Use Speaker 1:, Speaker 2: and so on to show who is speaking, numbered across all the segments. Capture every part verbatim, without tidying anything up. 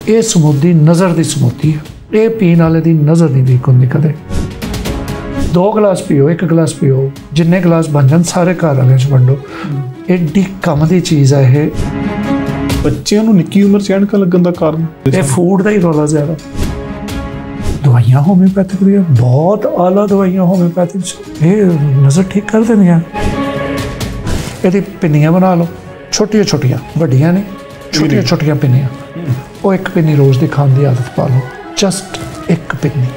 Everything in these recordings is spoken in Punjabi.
Speaker 1: ਇਹ ਸਮੂਦੀ ਨਜ਼ਰ ਦੀ ਸਮੂਦੀ ਹੈ। ਇਹ ਪੀਣ ਵਾਲੇ ਦੀ ਨਜ਼ਰ ਨਹੀਂ ਵੀਕ ਹੁੰਦੀ ਕਦੇ। ਦੋ ਗਲਾਸ ਪੀਓ, ਇੱਕ ਗਲਾਸ ਪੀਓ, ਜਿੰਨੇ ਗਲਾਸ ਬਣ ਜਾਣ ਸਾਰੇ ਘਰ ਵਾਲਿਆਂ 'ਚ ਵੰਡੋ। ਐਡੀ ਕੰਮ ਦੀ ਚੀਜ਼ ਹੈ ਇਹ।
Speaker 2: ਬੱਚਿਆਂ ਨੂੰ ਨਿੱਕੀ ਉਮਰ 'ਚ ਐਨਕਾਂ ਲੱਗਣ ਦਾ ਕਾਰਨ
Speaker 1: ਇਹ ਫੂਡ ਦਾ ਹੀ ਰੌਲਾ ਜ਼ਿਆਦਾ। ਦਵਾਈਆਂ ਹੋਮਿਓਪੈਥਿਕ ਦੀਆਂ ਬਹੁਤ ਆਲਾ ਦਵਾਈਆਂ ਹੋਮਿਓਪੈਥਿਕ ਇਹ ਨਜ਼ਰ ਠੀਕ ਕਰ ਦਿੰਦੀਆਂ। ਇਹਦੀ ਪਿੰਨੀਆਂ ਬਣਾ ਲਓ, ਛੋਟੀਆਂ ਛੋਟੀਆਂ, ਵੱਡੀਆਂ ਨਹੀਂ, ਛੋਟੀਆਂ ਛੋਟੀਆਂ ਪਿੰਨੀਆਂ। ਉਹ ਇੱਕ ਪਿੰਨੀ ਰੋਜ਼ ਦੀ ਖਾਣ ਦੀ ਆਦਤ ਪਾ ਲਓ, ਜਸਟ ਇੱਕ ਪਿੰਨੀ।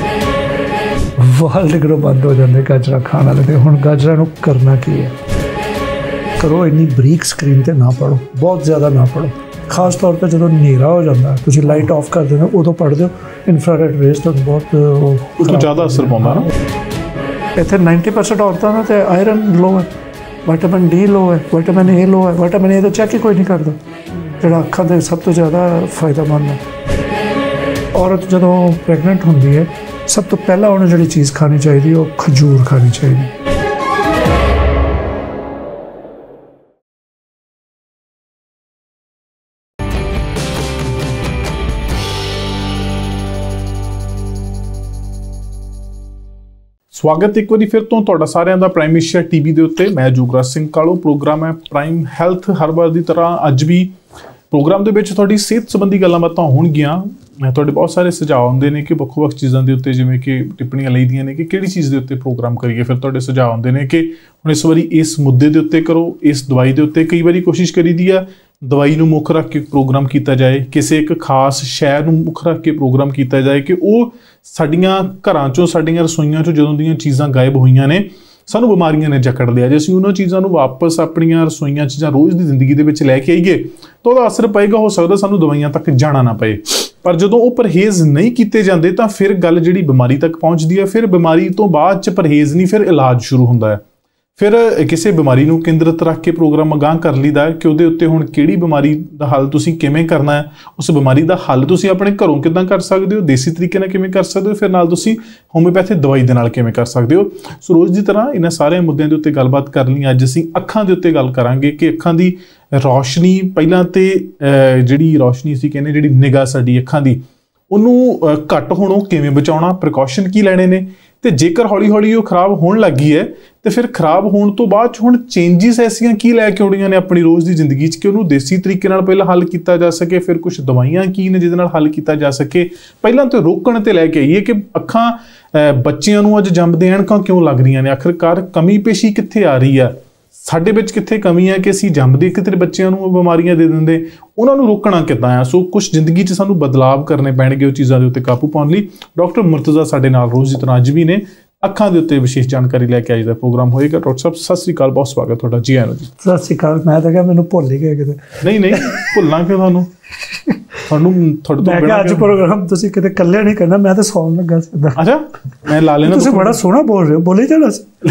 Speaker 1: ਵਾਲ ਡਿਗਰੋ ਬੰਦ ਹੋ ਜਾਂਦੇ ਗਾਜਰਾਂ ਖਾਣ ਵਾਲੇ ਦੇ। ਹੁਣ ਗਾਜਰਾਂ ਨੂੰ ਕਰਨਾ ਕੀ ਹੈ? ਕਰੋ ਇੰਨੀ ਬਰੀਕ ਸਕਰੀਨ 'ਤੇ ਨਾ ਪੜ੍ਹੋ, ਬਹੁਤ ਜ਼ਿਆਦਾ ਨਾ ਪੜ੍ਹੋ। ਖਾਸ ਤੌਰ 'ਤੇ ਜਦੋਂ ਹਨੇਰਾ ਹੋ ਜਾਂਦਾ, ਤੁਸੀਂ ਲਾਈਟ ਆਫ ਕਰ ਦਿੰਦੇ ਉਦੋਂ ਪੜ੍ਹਦੇ ਹੋ। ਇਨਫਰਾਰੈਡ ਰੇਜ਼ ਤੁਹਾਨੂੰ ਬਹੁਤ ਉਹ ਤੋਂ
Speaker 2: ਜ਼ਿਆਦਾ ਅਸਰ ਪਾਉਂਦਾ ਨਾ।
Speaker 1: ਇੱਥੇ ਨਾਈਨਟੀ ਪਰਸੈਂਟ ਔਰਤਾਂ ਦਾ ਤਾਂ ਆਇਰਨ ਲੋ ਹੈ, ਵਿਟਾਮਿਨ ਡੀ ਲੋ ਹੈ, ਵਿਟਾਮਿਨ ਏ ਲੋ ਹੈ। ਵਿਟਾਮਿਨ ਏ ਤਾਂ ਚੈੱਕ ਹੀ ਕੋਈ ਨਹੀਂ ਕਰਦਾ, ਜਿਹੜਾ ਅੱਖਾਂ ਦੇ ਸਭ ਤੋਂ ਜ਼ਿਆਦਾ ਫਾਇਦੇਮੰਦ ਹੈ। ਔਰਤ ਜਦੋਂ ਪ੍ਰੈਗਨੈਂਟ ਹੁੰਦੀ ਹੈ, ਸਭ ਤੋਂ ਪਹਿਲਾਂ ਉਹਨੂੰ ਜਿਹੜੀ ਚੀਜ਼ ਖਾਣੀ ਚਾਹੀਦੀ ਉਹ ਖਜੂਰ ਖਾਣੀ ਚਾਹੀਦੀ।
Speaker 2: ਸਵਾਗਤ ਇੱਕ ਵਾਰੀ ਫਿਰ ਤੋਂ ਤੁਹਾਡਾ ਸਾਰਿਆਂ ਦਾ ਪ੍ਰਾਈਮ ਏਸ਼ੀਆ ਟੀਵੀ ਦੇ ਉੱਤੇ। ਮੈਂ ਜੋਗਰਾਜ ਸਿੰਘ ਕਾਲੋ। ਪ੍ਰੋਗਰਾਮ ਹੈ ਪ੍ਰਾਈਮ ਹੈਲਥ। ਹਰ ਵਾਰ ਦੀ ਤਰ੍ਹਾਂ ਅੱਜ ਵੀ ਪ੍ਰੋਗਰਾਮ ਦੇ ਵਿੱਚ ਤੁਹਾਡੀ ਸਿਹਤ ਸੰਬੰਧੀ ਗੱਲਾਂ ਬਾਤਾਂ ਹੋਣਗੀਆਂ। ਮੈਂ ਤੁਹਾਡੇ ਬਹੁਤ ਸਾਰੇ ਸੁਝਾਅ ਆਉਂਦੇ ਨੇ ਕਿ ਵੱਖੋ ਵੱਖ ਚੀਜ਼ਾਂ ਦੇ ਉੱਤੇ, ਜਿਵੇਂ ਕਿ ਟਿੱਪਣੀਆਂ ਲਈਦੀਆਂ ਨੇ ਕਿ ਕਿਹੜੀ ਚੀਜ਼ ਦੇ ਉੱਤੇ ਪ੍ਰੋਗਰਾਮ ਕਰੀਏ। ਫਿਰ ਤੁਹਾਡੇ ਸੁਝਾਅ ਆਉਂਦੇ ਨੇ ਕਿ ਹੁਣ ਇਸ ਵਾਰੀ ਇਸ ਮੁੱਦੇ ਦੇ ਉੱਤੇ ਕਰੋ, ਇਸ ਦਵਾਈ ਦੇ ਉੱਤੇ। ਕਈ ਵਾਰੀ ਕੋਸ਼ਿਸ਼ ਕਰੀਦੀ ਆ ਦਵਾਈ ਨੂੰ ਮੁੱਖ ਰੱਖ ਕੇ ਪ੍ਰੋਗਰਾਮ ਕੀਤਾ ਜਾਏ, ਕਿਸੇ ਇੱਕ ਖਾਸ ਸ਼ਹਿਰ ਨੂੰ ਮੁੱਖ ਰੱਖ ਕੇ ਪ੍ਰੋਗਰਾਮ ਕੀਤਾ ਜਾਏ ਕਿ ਉਹ ਸਾਡੀਆਂ ਘਰਾਂ 'ਚੋਂ, ਸਾਡੀਆਂ ਰਸੋਈਆਂ 'ਚੋਂ ਜਦੋਂ ਦੀਆਂ ਚੀਜ਼ਾਂ ਗਾਇਬ ਹੋਈਆਂ ਨੇ, ਸਾਨੂੰ ਬਿਮਾਰੀਆਂ ਨੇ ਜਕੜ ਲਿਆ। ਜੇ ਅਸੀਂ ਉਹਨਾਂ ਚੀਜ਼ਾਂ ਨੂੰ ਵਾਪਸ ਆਪਣੀਆਂ ਰਸੋਈਆਂ 'ਚ ਜਾਂ ਰੋਜ਼ ਦੀ ਜ਼ਿੰਦਗੀ ਦੇ ਵਿੱਚ ਲੈ ਕੇ ਆਈਏ ਤਾਂ ਉਹਦਾ ਅਸਰ ਪਏਗਾ। ਹੋ ਸਕਦਾ ਸਾਨੂੰ ਦਵਾਈਆਂ ਤੱਕ ਜਾਣਾ ਨਾ ਪਏ। ਪਰ ਜਦੋਂ ਉਹ ਪਰਹੇਜ਼ ਨਹੀਂ ਕੀਤੇ ਜਾਂਦੇ ਤਾਂ ਫਿਰ ਗੱਲ ਜਿਹੜੀ ਬਿਮਾਰੀ ਤੱਕ ਪਹੁੰਚਦੀ ਹੈ। ਫਿਰ ਬਿਮਾਰੀ ਤੋਂ ਬਾਅਦ 'ਚ ਪਰਹੇਜ਼ ਨਹੀਂ, ਫਿਰ ਇਲਾਜ ਸ਼ੁਰੂ ਹੁੰਦਾ ਹੈ। ਫਿਰ ਕਿਸੇ ਬਿਮਾਰੀ ਨੂੰ ਕੇਂਦਰਿਤ ਰੱਖ ਕੇ ਪ੍ਰੋਗਰਾਮ ਅਗਾਂਹ ਕਰ ਲਈਦਾ ਕਿ ਉਹਦੇ ਉੱਤੇ ਹੁਣ ਕਿਹੜੀ ਬਿਮਾਰੀ ਦਾ ਹੱਲ ਤੁਸੀਂ ਕਿਵੇਂ ਕਰਨਾ ਹੈ, ਉਸ ਬਿਮਾਰੀ ਦਾ ਹੱਲ ਤੁਸੀਂ ਆਪਣੇ ਘਰੋਂ ਕਿੱਦਾਂ ਕਰ ਸਕਦੇ ਹੋ, ਦੇਸੀ ਤਰੀਕੇ ਨਾਲ ਕਿਵੇਂ ਕਰ ਸਕਦੇ ਹੋ, ਫਿਰ ਨਾਲ ਤੁਸੀਂ ਹੋਮਿਓਪੈਥਿਕ ਦਵਾਈ ਦੇ ਨਾਲ ਕਿਵੇਂ ਕਰ ਸਕਦੇ ਹੋ। ਸੋ ਰੋਜ਼ ਦੀ ਤਰ੍ਹਾਂ ਇਹਨਾਂ ਸਾਰੇ ਮੁੱਦਿਆਂ ਦੇ ਉੱਤੇ ਗੱਲਬਾਤ ਕਰਨ ਲਈ ਅੱਜ ਅਸੀਂ ਅੱਖਾਂ ਦੇ ਉੱਤੇ ਗੱਲ ਕਰਾਂਗੇ ਕਿ ਅੱਖਾਂ ਦੀ ਰੌਸ਼ਨੀ, ਪਹਿਲਾਂ ਤੇ ਜਿਹੜੀ ਰੌਸ਼ਨੀ ਅਸੀਂ ਕਹਿੰਦੇ ਜਿਹੜੀ ਨਿਗਾਹ ਸਾਡੀ ਅੱਖਾਂ ਦੀ, ਉਹਨੂੰ ਘੱਟ ਹੋਣੋਂ ਕਿਵੇਂ ਬਚਾਉਣਾ, ਪ੍ਰੀਕਾਸ਼ਨ ਕੀ ਲੈਣੇ ਨੇ, ਤੇ ਜੇਕਰ ਹੌਲੀ ਹੌਲੀ ਉਹ ਖਰਾਬ ਹੋਣ ਲੱਗੀ ਹੈ ਤੇ ਫਿਰ ਖਰਾਬ ਹੋਣ ਤੋਂ ਬਾਅਦ 'ਚ ਹੁਣ ਚੇਂਜਿਸ ਐਸੀਆਂ ਕੀ ਲੈ ਕੇ ਆਉਣੀਆਂ ਨੇ ਆਪਣੀ ਰੋਜ਼ ਦੀ ਜ਼ਿੰਦਗੀ 'ਚ ਕਿ ਉਹਨੂੰ ਦੇਸੀ ਤਰੀਕੇ ਨਾਲ ਪਹਿਲਾਂ ਹੱਲ ਕੀਤਾ ਜਾ ਸਕੇ। ਫਿਰ ਕੁਝ ਦਵਾਈਆਂ ਕੀ ਨੇ ਜਿਹਦੇ ਨਾਲ ਹੱਲ ਕੀਤਾ ਜਾ ਸਕੇ। ਪਹਿਲਾਂ ਤਾਂ ਰੋਕਣ ਤੇ ਲੈ ਕੇ ਆਈਏ ਕਿ ਅੱਖਾਂ ਬੱਚਿਆਂ ਨੂੰ ਅੱਜ ਜੰਮਦੇ ਐਨਕਾਂ ਕਿਉਂ ਲੱਗ ਰਹੀਆਂ ਨੇ, ਆਖਿਰਕਾਰ ਕਮੀ ਪੇਸ਼ੀ ਕਿੱਥੇ ਆ ਰਹੀ ਹੈ, ਸਾਡੇ ਵਿੱਚ ਕਿੱਥੇ ਕਮੀ ਹੈ ਕਿ ਅਸੀਂ ਜੰਮਦੇ ਕਿਤੇ ਬੱਚਿਆਂ ਨੂੰ ਬਿਮਾਰੀਆਂ ਦੇ ਦਿੰਦੇ। ਉਹਨਾਂ ਨੂੰ ਰੋਕਣਾ ਕਿੱਦਾਂ ਆ। ਸੋ ਕੁਛ ਜ਼ਿੰਦਗੀ 'ਚ ਸਾਨੂੰ ਬਦਲਾਵ ਕਰਨੇ ਪੈਣਗੇ ਉਹ ਚੀਜ਼ਾਂ ਦੇ ਉੱਤੇ ਕਾਬੂ ਪਾਉਣ ਲਈ। ਡਾਕਟਰ ਮੁਰਤਜ਼ਾ ਸਾਡੇ ਨਾਲ ਰੋਜ਼ ਦੀ ਤਰ੍ਹਾਂ ਅੱਜ ਵੀ ਨੇ। ਅੱਖਾਂ ਦੇ ਉੱਤੇ ਵਿਸ਼ੇਸ਼ ਜਾਣਕਾਰੀ ਲੈ ਕੇ ਅੱਜ ਦਾ ਪ੍ਰੋਗਰਾਮ ਹੋਏਗਾ। ਡਾਕਟਰ ਸਾਹਿਬ ਸਤਿ ਸ੍ਰੀ ਅਕਾਲ, ਬਹੁਤ ਸਵਾਗਤ ਤੁਹਾਡਾ। ਜੀ ਆਇਆਂ ਜੀ।
Speaker 1: ਸਤਿ ਸ੍ਰੀ ਅਕਾਲ। ਮੈਂ ਤਾਂ ਕਿਹਾ ਮੈਨੂੰ ਭੁੱਲ ਹੀ ਗਏ ਕਿਤੇ।
Speaker 2: ਨਹੀਂ ਨਹੀਂ ਭੁੱਲਣਾ ਕਿਉਂ ਤੁਹਾਨੂੰ ਤੁਹਾਨੂੰ ਤੁਹਾਡੇ ਤੋਂ
Speaker 1: ਬਿਨਾਂ ਅੱਜ ਪ੍ਰੋਗਰਾਮ ਤੁਸੀਂ ਕਿਤੇ ਇਕੱਲੇ ਨਹੀਂ ਕਰਨਾ, ਮੈਂ ਤਾਂ ਸੌਣ ਲੱਗਾ ਸਿੱਧਾ।
Speaker 2: ਅੱਛਾ ਮੈਂ ਲਾ ਲੈਣਾ।
Speaker 1: ਤੁਸੀਂ ਬੜਾ ਸੋਹਣਾ ਬੋਲ ਰਹੇ ਹੋ, ਬੋਲੇ ਜਾਣਾ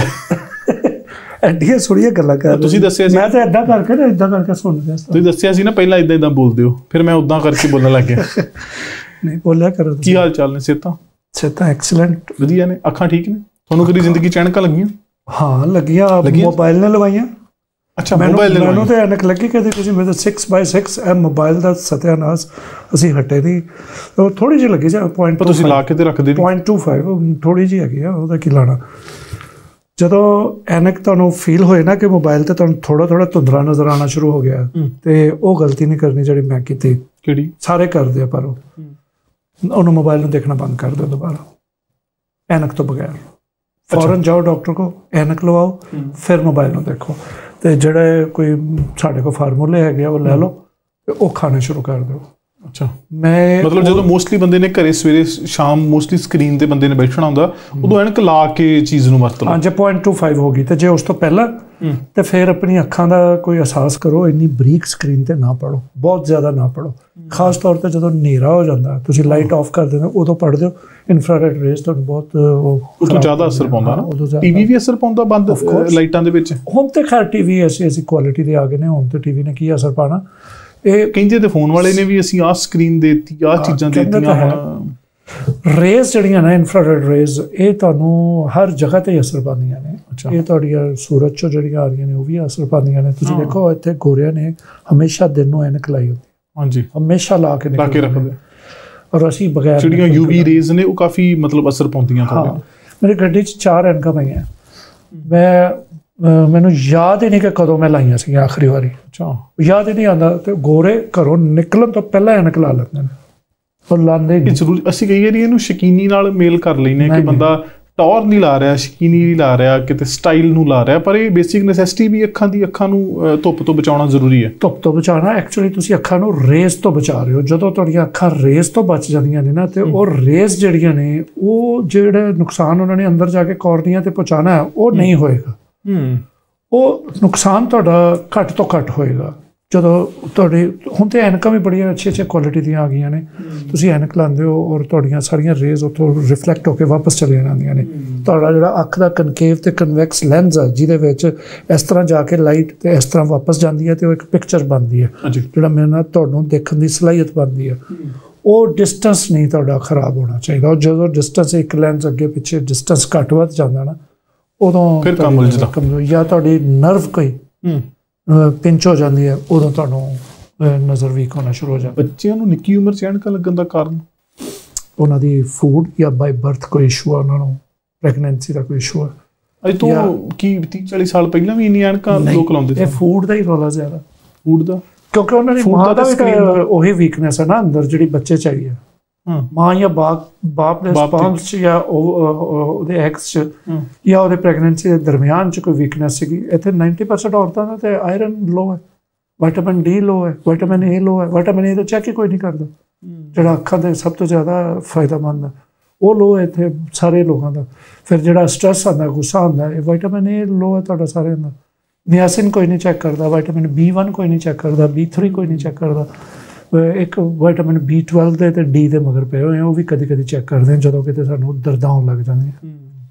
Speaker 1: ਐਡੀਆਂ ਸੋਹਣੀਆਂ ਗੱਲਾਂ ਕਰ।
Speaker 2: ਤੁਸੀਂ ਦੱਸਿਆ ਸੀ
Speaker 1: ਮੈਂ ਤਾਂ ਏਦਾਂ ਕਰਕੇ ਨਾ ਏਦਾਂ ਕਰਕੇ ਸੁਣ ਰਿਹਾ।
Speaker 2: ਤੁਸੀਂ ਦੱਸਿਆ ਸੀ ਨਾ ਪਹਿਲਾਂ ਏਦਾਂ ਏਦਾਂ ਬੋਲਦੇ ਹੋ, ਫਿਰ ਮੈਂ ਉਦਾਂ ਕਰਕੇ ਬੋਲਣ ਲੱਗ ਗਿਆ। ਨਹੀਂ ਬੋਲਿਆ ਕਰੋ। ਕੀ ਹਾਲ ਚਾਲ ਨੇ? ਸਿਹਤਾਂ
Speaker 1: ਸਿਹਤਾਂ ਐਕਸਲੈਂਟ, ਵਧੀਆ ਨੇ।
Speaker 2: ਅੱਖਾਂ ਠੀਕ ਨੇ? ਤੁਹਾਨੂੰ ਕਦੀ ਜ਼ਿੰਦਗੀ 'ਚ ਐਨਕਾਂ ਲੱਗੀਆਂ?
Speaker 1: ਹਾਂ ਲੱਗੀਆਂ, ਮੋਬਾਈਲ ਨੇ ਲਵਾਈਆਂ।
Speaker 2: ਅੱਛਾ ਮੋਬਾਈਲ ਨੇ?
Speaker 1: ਮੈਨੂੰ ਤਾਂ ਐਨਕ ਲੱਗੀ ਕਦੇ ਕਿਸੇ ਮੇਰੇ ਸਿਕਸ ਬਾਈ ਸਿਕਸ ਇਹ ਮੋਬਾਈਲ ਦਾ ਸਤਿਆਨਾਸ਼ ਅਸੀਂ ਹਟੇ ਨਹੀਂ। ਉਹ ਥੋੜ੍ਹੀ ਜਿਹੀ ਲੱਗੀ ਜਾਂ ਪੁਆਇੰਟ
Speaker 2: ਤੁਸੀਂ ਲਾ ਕੇ ਤੇ ਰੱਖਦੇ
Speaker 1: ਪੁਆਇੰਟ ਟੂ ਫਾਈਵ ਥੋੜ੍ਹੀ ਜਿਹੀ ਹੈਗੀ ਆ, ਉਹਦਾ ਕੀ ਲਾਣਾ। ਜਦੋਂ ਐਨਕ ਤੁਹਾਨੂੰ ਫੀਲ ਹੋਏ ਨਾ ਕਿ ਮੋਬਾਈਲ 'ਤੇ ਤੁਹਾਨੂੰ ਥੋੜ੍ਹਾ ਥੋੜ੍ਹਾ ਧੁੰਦਲਾ ਨਜ਼ਰ ਆਉਣਾ ਸ਼ੁਰੂ ਹੋ ਗਿਆ, ਤੇ ਉਹ ਗਲਤੀ ਨਹੀਂ ਕਰਨੀ ਜਿਹੜੀ ਮੈਂ ਕੀਤੀ।
Speaker 2: ਕਿਹੜੀ? ਸਾਰੇ
Speaker 1: ਕਰਦੇ ਆ, ਪਰ ਉਹ ਉਹਨੂੰ ਮੋਬਾਈਲ ਨੂੰ ਦੇਖਣਾ ਬੰਦ ਕਰ ਦਿਓ ਦੁਬਾਰਾ, ਐਨਕ ਤੋਂ ਬਗੈਰ। ਫੌਰਨ ਜਾਓ ਡਾਕਟਰ ਕੋਲ, ਐਨਕ ਲਵਾਓ, ਫਿਰ ਮੋਬਾਈਲ ਨੂੰ ਦੇਖੋ। ਤੇ ਜਿਹੜੇ ਕੋਈ ਸਾਡੇ ਕੋਲ ਫਾਰਮੂਲੇ ਹੈਗੇ ਆ ਉਹ ਲੈ ਲਓ ਤੇ ਉਹ ਖਾਣੇ ਸ਼ੁਰੂ ਕਰ ਦਿਓ। ਅੱਛਾ ਮੈਂ
Speaker 2: ਮਤਲਬ ਜਦੋਂ ਮੋਸਟਲੀ ਬੰਦੇ ਨੇ ਘਰੇ ਸਵੇਰੇ ਸ਼ਾਮ ਮੋਸਟਲੀ ਸਕਰੀਨ ਤੇ ਬੰਦੇ ਨੇ ਬੈਠਣਾ ਹੁੰਦਾ, ਉਦੋਂ ਐਨਕ ਲਾ ਕੇ ਚੀਜ਼ ਨੂੰ ਵਰਤ ਲਓ।
Speaker 1: ਹਾਂ ਜੇ ਪੁਆਇੰਟ ਟੂ ਫਾਈਵ ਹੋ ਗਈ ਤੇ ਜੇ ਉਸ ਤੋਂ ਪਹਿਲਾਂ ਤੇ ਫਿਰ ਆਪਣੀ ਅੱਖਾਂ ਦਾ ਕੋਈ ਅਹਿਸਾਸ ਕਰੋ। ਇੰਨੀ ਬਰੀਕ ਸਕਰੀਨ ਤੇ ਨਾ ਪੜ੍ਹੋ, ਬਹੁਤ ਜ਼ਿਆਦਾ ਨਾ ਪੜ੍ਹੋ। ਖਾਸ ਤੌਰ 'ਤੇ ਜਦੋਂ ਹਨੇਰਾ ਹੋ ਜਾਂਦਾ, ਤੁਸੀਂ ਲਾਈਟ ਆਫ ਕਰ ਦਿੰਦੇ ਉਦੋਂ ਪੜ੍ਹਦੇ ਹੋ। ਇਨਫਰਾਰੈਡ ਰੇਜ਼ ਤੁਹਾਨੂੰ ਬਹੁਤ ਉਹ ਤੋਂ ਜ਼ਿਆਦਾ ਅਸਰ ਪਾਉਂਦਾ ਨਾ।
Speaker 2: ਟੀਵੀ ਵੀ ਅਸਰ ਪਾਉਂਦਾ ਬੰਦ ਲਾਈਟਾਂ ਦੇ ਵਿੱਚ।
Speaker 1: ਹੁਣ ਤੇ ਖੈਰ ਟੀਵੀ ਐਸੀ ਐਸੀ ਕੁਆਲਿਟੀ ਦੇ ਆ ਗਏ ਨੇ, ਹੁਣ ਤੇ ਟੀਵੀ ਨੇ ਕੀ ਅਸਰ ਪਾਉਣਾ। ਇਹ
Speaker 2: ਕਹਿੰਦੇ ਤੇ ਫੋਨ ਵਾਲੇ ਨੇ ਵੀ ਅਸੀਂ ਆਹ ਸਕਰੀਨ ਦੇ ਦਿੱਤੀ, ਆਹ ਚੀਜ਼ਾਂ ਦੇ ਦਿੱਤੀਆਂ। ਹੁਣ
Speaker 1: ਰੇਜ਼ ਜਿਹੜੀਆਂ ਨਾ ਇਨਫਰਾਰੈਡ ਰੇਜ਼, ਇਹ ਤੁਹਾਨੂੰ ਹਰ ਜਗ੍ਹਾ 'ਤੇ ਅਸਰ ਪਾਉਂਦੀਆਂ ਨੇ। ਇਹ ਤੁਹਾਡੀਆਂ ਸੂਰਜ 'ਚੋਂ ਜਿਹੜੀਆਂ ਆ ਰਹੀਆਂ ਨੇ ਉਹ ਵੀ ਅਸਰ ਪਾਉਂਦੀਆਂ ਨੇ। ਤੁਸੀਂ ਦੇਖੋ ਇੱਥੇ ਗੋਰਿਆਂ ਨੇ ਹਮੇਸ਼ਾ ਦਿਨ ਨੂੰ ਐਨਕ ਲਾਈ ਹੁੰਦੀ,
Speaker 2: ਹਾਂਜੀ
Speaker 1: ਹਮੇਸ਼ਾ ਲਾ ਕੇ
Speaker 2: ਲਾ ਕੇ ਰੱਖਦੇ
Speaker 1: ਔਰ ਅਸੀਂ ਬਗੈਰ
Speaker 2: ਜਿਹੜੀਆਂ ਯੂਵੀ ਰੇਜ਼ ਨੇ ਉਹ ਕਾਫੀ ਮਤਲਬ ਅਸਰ ਪਾਉਂਦੀਆਂ ਤੁਹਾਡੇ
Speaker 1: ਮੇਰੀ ਗੱਡੀ 'ਚ ਚਾਰ ਐਨਕਾਂ ਪਈਆਂ ਮੈਂ ਮੈਨੂੰ ਯਾਦ ਹੀ ਨਹੀਂ ਕਿ ਕਦੋਂ ਮੈਂ ਲਾਈਆਂ ਸੀਗੀਆਂ ਆਖਰੀ ਵਾਰੀ ਅੱਛਾ ਯਾਦ ਹੀ ਨਹੀਂ ਆਉਂਦਾ ਤੇ ਗੋਰੇ ਘਰੋਂ ਨਿਕਲਣ ਤੋਂ ਪਹਿਲਾਂ ਐਨਕ ਲਾ ਲੈਂਦੇ ਨੇ ਔਰ ਲਾਉਂਦੇ ਨਹੀਂ ਜ਼ਰੂਰੀ ਅਸੀਂ ਕਈ ਵਾਰੀ ਇਹਨੂੰ ਸ਼ਕੀਨੀ ਨਾਲ ਮੇਲ ਕਰ ਲੈਂਦੇ ਕਿ ਬੰਦਾ ਟੌਰ ਨਹੀਂ ਲਾ ਰਿਹਾ ਸ਼ਕੀਨੀ ਨਹੀਂ ਲਾ ਰਿਹਾ ਕਿਤੇ ਸਟਾਈਲ ਨੂੰ ਲਾ ਰਿਹਾ ਪਰ ਇਹ ਬੇਸਿਕ ਨੈਸੈਸਿਟੀ ਵੀ ਅੱਖਾਂ ਦੀ ਅੱਖਾਂ ਨੂੰ ਧੁੱਪ ਤੋਂ ਬਚਾਉਣਾ ਜ਼ਰੂਰੀ ਹੈ ਧੁੱਪ ਤੋਂ ਬਚਾਉਣਾ ਐਕਚੁਅਲੀ ਤੁਸੀਂ ਅੱਖਾਂ ਨੂੰ ਰੇਜ਼ ਤੋਂ ਬਚਾ ਰਹੇ ਹੋ ਜਦੋਂ ਤੁਹਾਡੀਆਂ ਅੱਖਾਂ ਰੇਜ਼ ਤੋਂ ਬਚ ਜਾਂਦੀਆਂ ਨੇ ਨਾ ਤੇ ਉਹ ਰੇਜ਼ ਜਿਹੜੀਆਂ ਨੇ ਉਹ ਜਿਹੜੇ ਨੁਕਸਾਨ ਉਹਨਾਂ ਨੇ ਅੰਦਰ ਜਾ ਕੇ ਕੋਰਨੀਆ ਤੇ ਪਹੁੰਚਾਉਣਾ ਉਹ ਨਹੀਂ ਹੋਏਗਾ ਉਹ ਨੁਕਸਾਨ ਤੁਹਾਡਾ ਘੱਟ ਤੋਂ ਘੱਟ ਹੋਏਗਾ ਜਦੋਂ ਤੁਹਾਡੇ ਹੁਣ ਤਾਂ ਐਨਕਾਂ ਵੀ ਬੜੀਆਂ ਅੱਛੀ ਅੱਛੀ ਕੁਆਲਿਟੀ ਦੀਆਂ ਆ ਗਈਆਂ ਨੇ ਤੁਸੀਂ ਐਨਕ ਲਾਉਂਦੇ ਹੋ ਔਰ ਤੁਹਾਡੀਆਂ ਸਾਰੀਆਂ ਰੇਜ਼ ਉੱਥੋਂ ਰਿਫਲੈਕਟ ਹੋ ਕੇ ਵਾਪਸ ਚਲੀਆਂ ਜਾਂਦੀਆਂ ਨੇ ਤੁਹਾਡਾ ਜਿਹੜਾ ਅੱਖ ਦਾ ਕਨਕੇਵ ਤੇ ਕਨਵੈਕਸ ਲੈਂਸ ਆ ਜਿਹਦੇ ਵਿੱਚ ਇਸ ਤਰ੍ਹਾਂ ਜਾ ਕੇ ਲਾਈਟ ਤੇ ਇਸ ਤਰ੍ਹਾਂ ਵਾਪਸ ਜਾਂਦੀ ਹੈ ਤੇ ਉਹ ਇੱਕ ਪਿਕਚਰ ਬਣਦੀ ਹੈ ਜਿਹੜਾ ਮੇਰੇ ਨਾਲ ਤੁਹਾਨੂੰ ਦੇਖਣ ਦੀ ਸਲਾਹੀਅਤ ਬਣਦੀ ਹੈ ਉਹ ਡਿਸਟੈਂਸ ਨਹੀਂ ਤੁਹਾਡਾ ਖਰਾਬ ਹੋਣਾ ਚਾਹੀਦਾ ਉਹ ਜਦੋਂ ਡਿਸਟੈਂਸ ਇੱਕ ਲੈਂਸ ਅੱਗੇ ਪਿੱਛੇ ਡਿਸਟੈਂਸ ਘੱਟ ਵੱਧ ਜਾਂਦਾ ਨਾ ਉਦੋਂ ਫਿਰ ਕੰਮ ਉਲਝਦਾ ਜਾਂ ਤੁਹਾਡੀ ਨਰਵ ਕੋਈ ਪਿੰਚ ਹੋ ਜਾਂਦੀ ਹੈ ਉਦੋਂ ਤੁਹਾਨੂੰ ਨਜ਼ਰ ਵੀਕ ਹੋਣਾ ਸ਼ੁਰੂ ਹੋ ਜਾਂਦਾ ਬੱਚਿਆਂ ਨੂੰ ਨਿੱਕੀ ਉਮਰ 'ਚ ਐਨਕਾਂ ਲੱਗਣ ਦਾ ਕਾਰਨ ਉਹਨਾਂ ਦੀ ਫੂਡ ਜਾਂ ਬਾਈ ਬਰਥ ਕੋਈ ਇਸ਼ੂ ਆ ਉਹਨਾਂ ਨੂੰ ਪ੍ਰੈਗਨੈਂਸੀ ਦਾ ਕੋਈ ਇਸ਼ੂ ਆ ਅੱਜ ਤੋਂ ਕੀ ਤੀਹ ਚਾਲੀ ਸਾਲ ਪਹਿਲਾਂ ਵੀ ਇੰਨੀਆਂ ਐਨਕਾਂ ਲੋਕ ਲਾਉਂਦੇ ਸੀ ਇਹ ਫੂਡ ਦਾ ਹੀ ਰੌਲਾ ਜ਼ਿਆਦਾ ਫੂਡ ਦਾ ਕਿਉਂਕਿ ਉਹਨਾਂ ਦੀ ਮਾਂ ਦਾ ਵੀ ਉਹੀ ਵੀਕਨੈਸ ਹੈ ਨਾ ਅੰਦਰ ਜਿਹੜੀ ਬੱਚੇ ਚਾਹੀਏ ਮਾਂ ਜਾਂ ਬਾਪ ਬਾਪ ਦੇ ਸਪਰਮਸ 'ਚ ਜਾਂ ਉਹਦੇ ਐਗਸ 'ਚ ਜਾਂ ਉਹਦੇ ਪ੍ਰੈਗਨੈਂਸੀ ਦੇ ਦਰਮਿਆਨ 'ਚ ਕੋਈ ਵੀਕਨੈਸ ਸੀਗੀ ਇੱਥੇ ਨਾਈਨਟੀ ਪਰਸੈਂਟ ਔਰਤਾਂ ਦਾ ਤੇ ਆਇਰਨ ਲੋ ਹੈ ਵਿਟਾਮਿਨ ਡੀ ਲੋ ਹੈ ਵਿਟਾਮਿਨ ਏ ਲੋ ਹੈ ਵਿਟਾਮਿਨ ਏ ਦਾ ਚੈੱਕ ਹੀ ਕੋਈ ਨਹੀਂ ਕਰਦਾ ਜਿਹੜਾ ਅੱਖਾਂ ਦੇ ਸਭ ਤੋਂ ਜ਼ਿਆਦਾ ਫਾਇਦਾਮੰਦ ਹੈ ਉਹ ਲੋ ਹੈ ਇੱਥੇ ਸਾਰੇ ਲੋਕਾਂ ਦਾ ਫਿਰ ਜਿਹੜਾ ਸਟ੍ਰੈਸ ਆਉਂਦਾ ਗੁੱਸਾ ਆਉਂਦਾ ਇਹ ਵਿਟਾਮਿਨ ਏ ਲੋ ਹੈ ਤੁਹਾਡਾ ਸਾਰਿਆਂ ਦਾ ਨਿਆਸਿਨ ਕੋਈ ਨਹੀਂ ਚੈੱਕ ਕਰਦਾ ਵਿਟਾਮਿਨ ਬੀ ਵਨ ਕੋਈ ਨਹੀਂ ਚੈੱਕ ਕਰਦਾ ਬੀ ਥ੍ਰੀ ਕੋਈ ਨਹੀਂ ਚੈੱਕ ਕਰਦਾ ਇੱਕ ਵਿਟਾਮਿਨ ਬੀ ਟਵੈਲਵ ਦੇ ਤੇ ਡੀ ਦੇ ਮਗਰ ਪਏ ਹੋਏ ਉਹ ਵੀ ਕਦੀ ਕਦੀ ਚੈੱਕ ਕਰਦੇ ਆ ਜਦੋਂ ਕਿਤੇ ਸਾਨੂੰ ਦਰਦਾਂ ਹੋਣ ਲੱਗ ਜਾਂਦੀਆਂ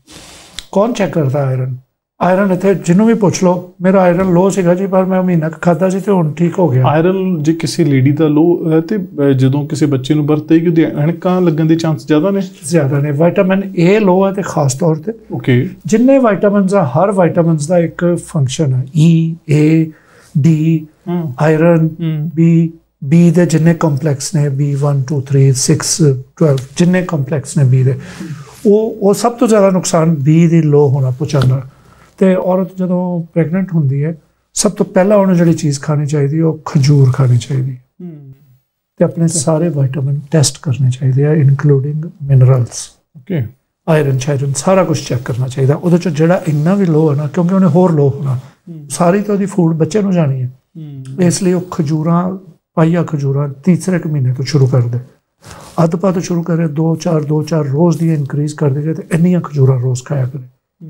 Speaker 1: ਕੌਣ ਚੈੱਕ ਕਰਦਾ ਆਇਰਨ ਆਇਰਨ ਇੱਥੇ ਜਿਹਨੂੰ ਵੀ ਪੁੱਛ ਲਓ ਮੇਰਾ ਆਇਰਨ ਲੋ ਸੀਗਾ ਜੀ ਪਰ ਮੈਂ ਮਹੀਨਾ ਖਾਧਾ ਸੀ ਤੇ ਹੁਣ ਠੀਕ ਹੋ ਗਿਆ ਆਇਰਨ ਜੇ ਕਿਸੇ ਲੇਡੀ ਦਾ ਲੋ ਹੈ ਤੇ ਜਦੋਂ ਕਿਸੇ ਬੱਚੇ ਨੂੰ ਬਰਥ ਹੋਏਗੀ ਉਹਦੀ ਐਨਕਾਂ ਲੱਗਣ ਦੇ ਚਾਂਸ ਜ਼ਿਆਦਾ ਨੇ ਜ਼ਿਆਦਾ ਨੇ ਵਿਟਾਮਿਨ ਏ ਲੋ ਹੈ ਤੇ ਖਾਸ ਤੌਰ ਤੇ ਓਕੇ ਜਿੰਨੇ ਵਿਟਾਮਿਨਸ ਆ ਹਰ ਵਿਟਾਮਿਨਸ ਦਾ ਇੱਕ ਫੰਕਸ਼ਨ ਹੈ E A D iron B B ਦੇ ਜਿੰਨੇ ਕੰਪਲੈਕਸ ਨੇ B one two three six twelve ਜਿੰਨੇ ਕੰਪਲੈਕਸ ਨੇ ਬੀ ਦੇ ਉਹ ਉਹ ਸਭ ਤੋਂ ਜ਼ਿਆਦਾ ਨੁਕਸਾਨ ਬੀ ਦੀ ਲੋ ਹੋਣਾ ਪਹੁੰਚਾਉਣਾ ਅਤੇ ਔਰਤ ਜਦੋਂ ਪ੍ਰੈਗਨੈਂਟ ਹੁੰਦੀ ਹੈ ਸਭ ਤੋਂ ਪਹਿਲਾਂ ਉਹਨੂੰ ਜਿਹੜੀ ਚੀਜ਼ ਖਾਣੀ ਚਾਹੀਦੀ ਉਹ ਖਜੂਰ ਖਾਣੀ ਚਾਹੀਦੀ ਅਤੇ ਆਪਣੇ ਸਾਰੇ ਵਿਟਾਮਿਨ ਟੈਸਟ ਕਰਨੇ ਚਾਹੀਦੇ ਆ ਇਨਕਲੂਡਿੰਗ ਮਿਨਰਲਸ ਓਕੇ ਆਇਰਨ ਚਾਇਰਨ ਸਾਰਾ ਕੁਛ ਚੈੱਕ ਕਰਨਾ ਚਾਹੀਦਾ ਉਹਦੇ 'ਚ ਜਿਹੜਾ ਇੰਨਾ ਵੀ ਲੋ ਹੈ ਨਾ ਕਿਉਂਕਿ ਉਹਨੇ ਹੋਰ ਲੋ ਹੋਣਾ ਸਾਰੀ ਤਾਂ ਉਹਦੀ ਫੂਡ ਬੱਚੇ ਨੂੰ ਜਾਣੀ ਹੈ ਇਸ ਲਈ ਉਹ ਖਜੂਰਾਂ ਪਾਈਆ ਖਜੂਰਾਂ ਤੀਸਰੇ ਕੁ ਮਹੀਨੇ ਤੋਂ ਸ਼ੁਰੂ ਕਰਦੇ ਅੱਧ ਪਾ ਤੋਂ ਸ਼ੁਰੂ ਕਰੇ ਦੋ ਚਾਰ ਦੋ ਚਾਰ ਰੋਜ਼ ਦੀਆਂ ਇਨਕਰੀਜ਼ ਕਰਦੇ ਗਏ ਅਤੇ ਇੰਨੀਆਂ ਖਜੂਰਾਂ ਰੋਜ਼ ਖਾਇਆ ਕਰੇ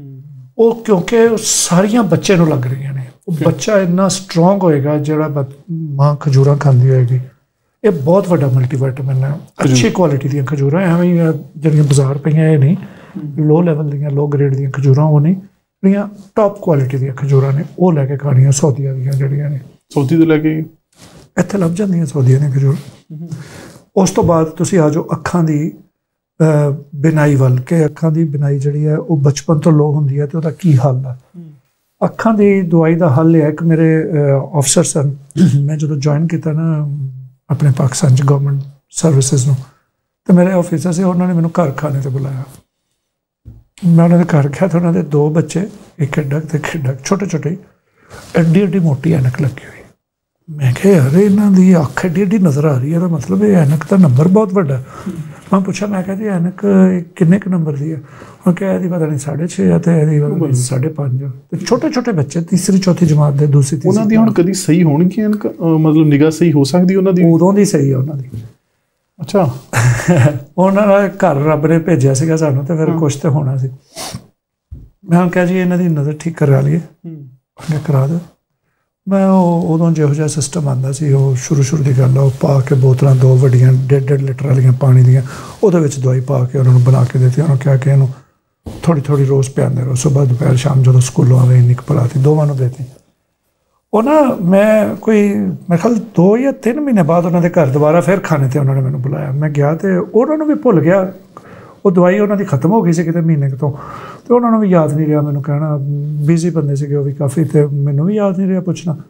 Speaker 1: ਉਹ ਕਿਉਂਕਿ ਉਹ ਸਾਰੀਆਂ ਬੱਚੇ ਨੂੰ ਲੱਗ ਰਹੀਆਂ ਨੇ ਉਹ ਬੱਚਾ ਇੰਨਾ ਸਟਰੋਂਗ ਹੋਏਗਾ ਜਿਹੜਾ ਮਾਂ ਖਜੂਰਾਂ ਖਾਂਦੀ ਹੋਏਗੀ ਇਹ ਬਹੁਤ ਵੱਡਾ ਮਲਟੀਵਿਟਾਮਿਨ ਹੈ ਅੱਛੀ ਕੁਆਲਿਟੀ ਦੀਆਂ ਖਜੂਰਾਂ ਐਵੇਂ ਜਿਹੜੀਆਂ ਬਾਜ਼ਾਰ ਪਈਆਂ ਇਹ ਨਹੀਂ ਲੋ ਲੈਵਲ ਦੀਆਂ ਲੋ ਗ੍ਰੇਡ ਦੀਆਂ ਖਜੂਰਾਂ ਉਹ ਨਹੀਂ ਜਿਹੜੀਆਂ ਟੌਪ ਕੁਆਲਿਟੀ ਦੀਆਂ ਖਜੂਰਾਂ ਨੇ ਉਹ ਲੈ ਕੇ ਖਾਣੀਆਂ ਸੌਦੀਆਂ ਦੀਆਂ ਜਿਹੜੀਆਂ ਨੇ ਸੌਦੀ ਤੋਂ ਲੈ ਕੇ ਇੱਥੇ ਲੱਭ ਜਾਂਦੀਆਂ ਸੌਦੀਆਂ ਦੀਆਂ ਖਜੂਰ ਉਸ ਤੋਂ ਬਾਅਦ ਤੁਸੀਂ ਆ ਜਾਓ ਅੱਖਾਂ ਦੀ ਬਿਨਾਈ ਵੱਲ ਕਿ ਅੱਖਾਂ ਦੀ ਬਿਨਾਈ ਜਿਹੜੀ ਹੈ ਉਹ ਬਚਪਨ ਤੋਂ ਲੋ ਹੁੰਦੀ ਹੈ ਅਤੇ ਉਹਦਾ ਕੀ ਹੱਲ ਹੈ ਅੱਖਾਂ ਦੀ ਦਵਾਈ ਦਾ ਹੱਲ ਹੈ ਇੱਕ ਮੇਰੇ ਅਫਸਰ ਸਨ ਮੈਂ ਜਦੋਂ ਜੁਆਇਨ ਕੀਤਾ ਨਾ ਆਪਣੇ ਪਾਕਿਸਤਾਨ 'ਚ ਗਵਰਨਮੈਂਟ ਸਰਵਿਸਿਜ਼ ਨੂੰ ਅਤੇ ਮੇਰੇ ਆਫਿਸਰ ਸੀ ਉਹਨਾਂ ਨੇ ਮੈਨੂੰ ਘਰ ਖਾਣੇ 'ਤੇ ਬੁਲਾਇਆ ਮੈਂ ਉਹਨਾਂ ਦੇ ਘਰ ਗਿਆ ਤਾਂ ਉਹਨਾਂ ਦੇ ਦੋ ਬੱਚੇ ਇੱਕ ਡੱਕ ਅਤੇ ਇੱਕ ਡੱਕ ਛੋਟੇ ਛੋਟੇ ਐਡੀ ਐਡੀ ਮੋਟੀ ਐਨਕ ਲੱਗੀ ਹੋਈ ਮੈਂ ਕਿਹਾ ਯਾਰ ਇਹਨਾਂ ਦੀ ਅੱਖ ਐਡੀ ਐਡੀ ਨਜ਼ਰ ਆ ਰਹੀ ਹੈ ਇਹਦਾ ਮਤਲਬ ਇਹ ਐਨਕ ਦਾ ਨੰਬਰ ਬਹੁਤ ਵੱਡਾ ਮੈਂ ਪੁੱਛਿਆ ਮੈਂ ਕਿਹਾ ਜੀ ਐਨਕ ਕਿੰਨੇ ਕੁ ਨੰਬਰ ਦੀ ਹੈ ਉਹ ਕਿਹਾ ਇਹਦੀ ਪਤਾ ਨਹੀਂ ਸਾਢੇ ਛੇ ਆ ਅਤੇ ਇਹਦੀ ਸਾਢੇ ਪੰਜ ਅਤੇ ਛੋਟੇ ਛੋਟੇ ਬੱਚੇ ਤੀਸਰੀ ਚੌਥੀ ਜਮਾਤ ਦੇ ਦੂਸਰੀ ਤੀਸਰੀ ਉਹਨਾਂ ਦੀ ਹੁਣ ਕਦੀ ਸਹੀ ਹੋਣਗੀ ਐਨਕ ਮਤਲਬ ਨਿਗਾਹ ਸਹੀ ਹੋ ਸਕਦੀ ਉਹਨਾਂ ਦੀ ਉਦੋਂ ਦੀ ਸਹੀ ਹੈ ਉਹਨਾਂ ਦੀ ਅੱਛਾ ਉਹਨਾਂ ਦਾ ਘਰ ਰੱਬ ਨੇ ਭੇਜਿਆ ਸੀਗਾ ਸਾਨੂੰ ਅਤੇ ਫਿਰ ਕੁਛ ਤਾਂ ਹੋਣਾ ਸੀ ਮੈਂ ਕਿਹਾ ਜੀ ਇਹਨਾਂ ਦੀ ਨਜ਼ਰ ਠੀਕ ਕਰਾ ਲਈਏ ਉਹਨੇ ਕਰਾ ਦਿਓ ਮੈਂ ਉਹ ਉਦੋਂ ਜਿਹੋ ਜਿਹਾ ਸਿਸਟਮ ਆਉਂਦਾ ਸੀ ਉਹ ਸ਼ੁਰੂ ਸ਼ੁਰੂ ਦੀ ਗੱਲ ਆ ਉਹ ਪਾ ਕੇ ਬੋਤਲਾਂ ਦੋ ਵੱਡੀਆਂ ਡੇਢ ਡੇਢ ਲੀਟਰ ਵਾਲੀਆਂ ਪਾਣੀ ਦੀਆਂ ਉਹਦੇ ਵਿੱਚ ਦਵਾਈ ਪਾ ਕੇ ਉਹਨਾਂ ਨੂੰ ਬਣਾ ਕੇ ਦਿੱਤੀ ਉਹਨੂੰ ਕਿਹਾ ਕਿ ਇਹਨੂੰ ਥੋੜ੍ਹੀ ਥੋੜ੍ਹੀ ਰੋਜ਼ ਪਿਆਉਂਦੇ ਰਹੋ ਸੁਬਾਹ ਦੁਪਹਿਰ ਸ਼ਾਮ ਜਦੋਂ ਸਕੂਲੋਂ ਆਵੇ ਇੰਨੀ ਕੁ ਪਿਲਾਤੀ ਦੋਵਾਂ ਨੂੰ ਦੇਤੀ ਉਹ ਨਾ ਮੈਂ ਕੋਈ ਮੇਰੇ ਖਿਆਲ ਦੋ ਜਾਂ ਤਿੰਨ ਮਹੀਨੇ ਬਾਅਦ ਉਹਨਾਂ ਦੇ ਘਰ ਦੁਬਾਰਾ ਫਿਰ ਖਾਣੇ 'ਤੇ ਉਹਨਾਂ ਨੇ ਮੈਨੂੰ ਬੁਲਾਇਆ ਮੈਂ ਗਿਆ ਅਤੇ ਉਹਨਾਂ ਨੂੰ ਵੀ ਭੁੱਲ ਗਿਆ ਉਹ ਦਵਾਈ ਉਹਨਾਂ ਦੀ ਖਤਮ ਹੋ ਗਈ ਸੀ ਕਿਤੇ ਮਹੀਨੇ ਕੁ ਤੋਂ ਅਤੇ ਉਹਨਾਂ ਨੂੰ ਵੀ ਯਾਦ ਨਹੀਂ ਰਿਹਾ ਮੈਨੂੰ ਕਹਿਣਾ ਬਿਜ਼ੀ ਬੰਦੇ ਸੀਗੇ ਉਹ ਵੀ ਕਾਫੀ ਅਤੇ ਮੈਨੂੰ ਵੀ ਯਾਦ ਨਹੀਂ ਰਿਹਾ ਪੁੱਛਣਾ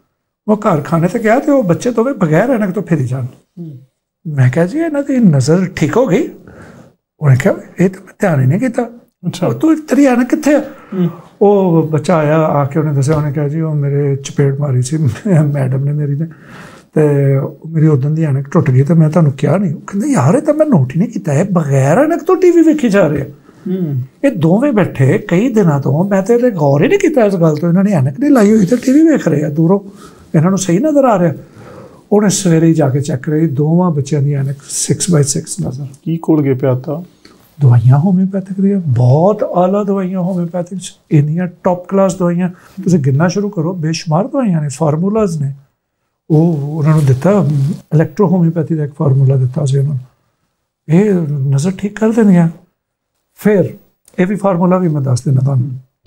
Speaker 1: ਉਹ ਘਰ ਖਾਣੇ ਤੇ ਗਿਆ ਤੇ ਉਹ ਬੱਚੇ ਦੋਵੇਂ ਬਗੈਰ ਐਨਕ ਤੋਂ ਫਿਰੀ ਜਾਣ। ਮੈਂ ਕਿਹਾ ਜੀ ਇਹਨਾਂ ਦੀ ਨਜ਼ਰ ਠੀਕ ਹੋ ਗਈ? ਉਹਨੇ ਕਿਹਾ ਇਹ ਤਾਂ ਮੈਂ ਧਿਆਨ ਹੀ ਨਹੀਂ ਕੀਤਾ। ਅੱਛਾ, ਤੂੰ ਤੇਰੀ ਐਨਕ ਕਿੱਥੇ ਆ? ਉਹ ਬੱਚਾ ਆਇਆ, ਆ ਕੇ ਉਹਨੇ ਦੱਸਿਆ, ਉਹਨੇ ਕਿਹਾ ਜੀ ਉਹ ਮੇਰੇ ਚਪੇੜ ਮਾਰੀ ਸੀ ਮੈਡਮ ਨੇ ਮੇਰੀ ਨੇ, ਤੇ ਮੇਰੀ ਉਦੋਂ ਦੀ ਐਨਕ ਟੁੱਟ ਗਈ ਤੇ ਮੈਂ ਤੁਹਾਨੂੰ ਕਿਹਾ ਨਹੀਂ। ਉਹ ਕਹਿੰਦੇ ਯਾਰ ਇਹ ਤਾਂ ਮੈਂ ਨੋਟ ਹੀ ਨਹੀਂ ਕੀਤਾ, ਇਹ ਬਗੈਰ ਐਨਕ ਤੋਂ ਟੀ ਵੀ ਵੇਖੀ ਜਾ ਰਹੇ। ਇਹ ਦੋਵੇਂ ਬੈਠੇ ਕਈ ਦਿਨਾਂ ਤੋਂ, ਮੈਂ ਤੇ ਗੌਰ ਹੀ ਨਹੀਂ ਕੀਤਾ ਇਸ ਗੱਲ ਤੋਂ, ਇਹਨਾਂ ਨੇ ਐਨਕ ਨਹੀਂ ਲਾਈ ਹੋਈ ਤੇ ਟੀ ਵੀ ਵੇਖ ਰਹੇ ਆ ਦੂਰੋਂ, ਇਹਨਾਂ ਨੂੰ ਸਹੀ ਨਜ਼ਰ ਆ ਰਿਹਾ। ਉਹਨੇ ਸਵੇਰੇ ਹੀ ਜਾ ਕੇ ਚੈੱਕ ਕਰਾਈ, ਦੋਵਾਂ ਬੱਚਿਆਂ ਦੀ ਐਨਕ ਸਿਕਸ ਬਾਈ ਸਿਕਸ ਨਜ਼ਰ।
Speaker 2: ਕੀ ਕੋਲ ਗਏ ਪਿਆ ਤਾਂ
Speaker 1: ਦਵਾਈਆਂ ਹੋਮਿਓਪੈਥਿਕ ਦੀਆਂ, ਬਹੁਤ ਆਲਾ ਦਵਾਈਆਂ ਹੋਮਿਓਪੈਥਿਕ 'ਚ, ਇੰਨੀਆਂ ਟੌਪ ਕਲਾਸ ਦਵਾਈਆਂ ਤੁਸੀਂ ਗਿਣਨਾ ਸ਼ੁਰੂ ਕਰੋ, ਬੇਸ਼ੁਮਾਰ ਦਵਾਈਆਂ ਨੇ, ਫਾਰਮੂਲਾਜ਼ ਨੇ। ਉਹ ਉਹਨਾਂ ਨੂੰ ਦਿੱਤਾ, ਇਲੈਕਟ੍ਰੋ ਹੋਮਿਓਪੈਥੀ ਦਾ ਇੱਕ ਫਾਰਮੂਲਾ ਦਿੱਤਾ ਸੀ ਉਹਨਾਂ ਨੂੰ, ਇਹ ਨਜ਼ਰ ਠੀਕ ਕਰ ਦਿੰਦੀਆਂ। ਫਿਰ ਇਹ ਵੀ ਫਾਰਮੂਲਾ ਵੀ ਮੈਂ ਦੱਸ ਦਿੰਦਾ ਤੁਹਾਨੂੰ।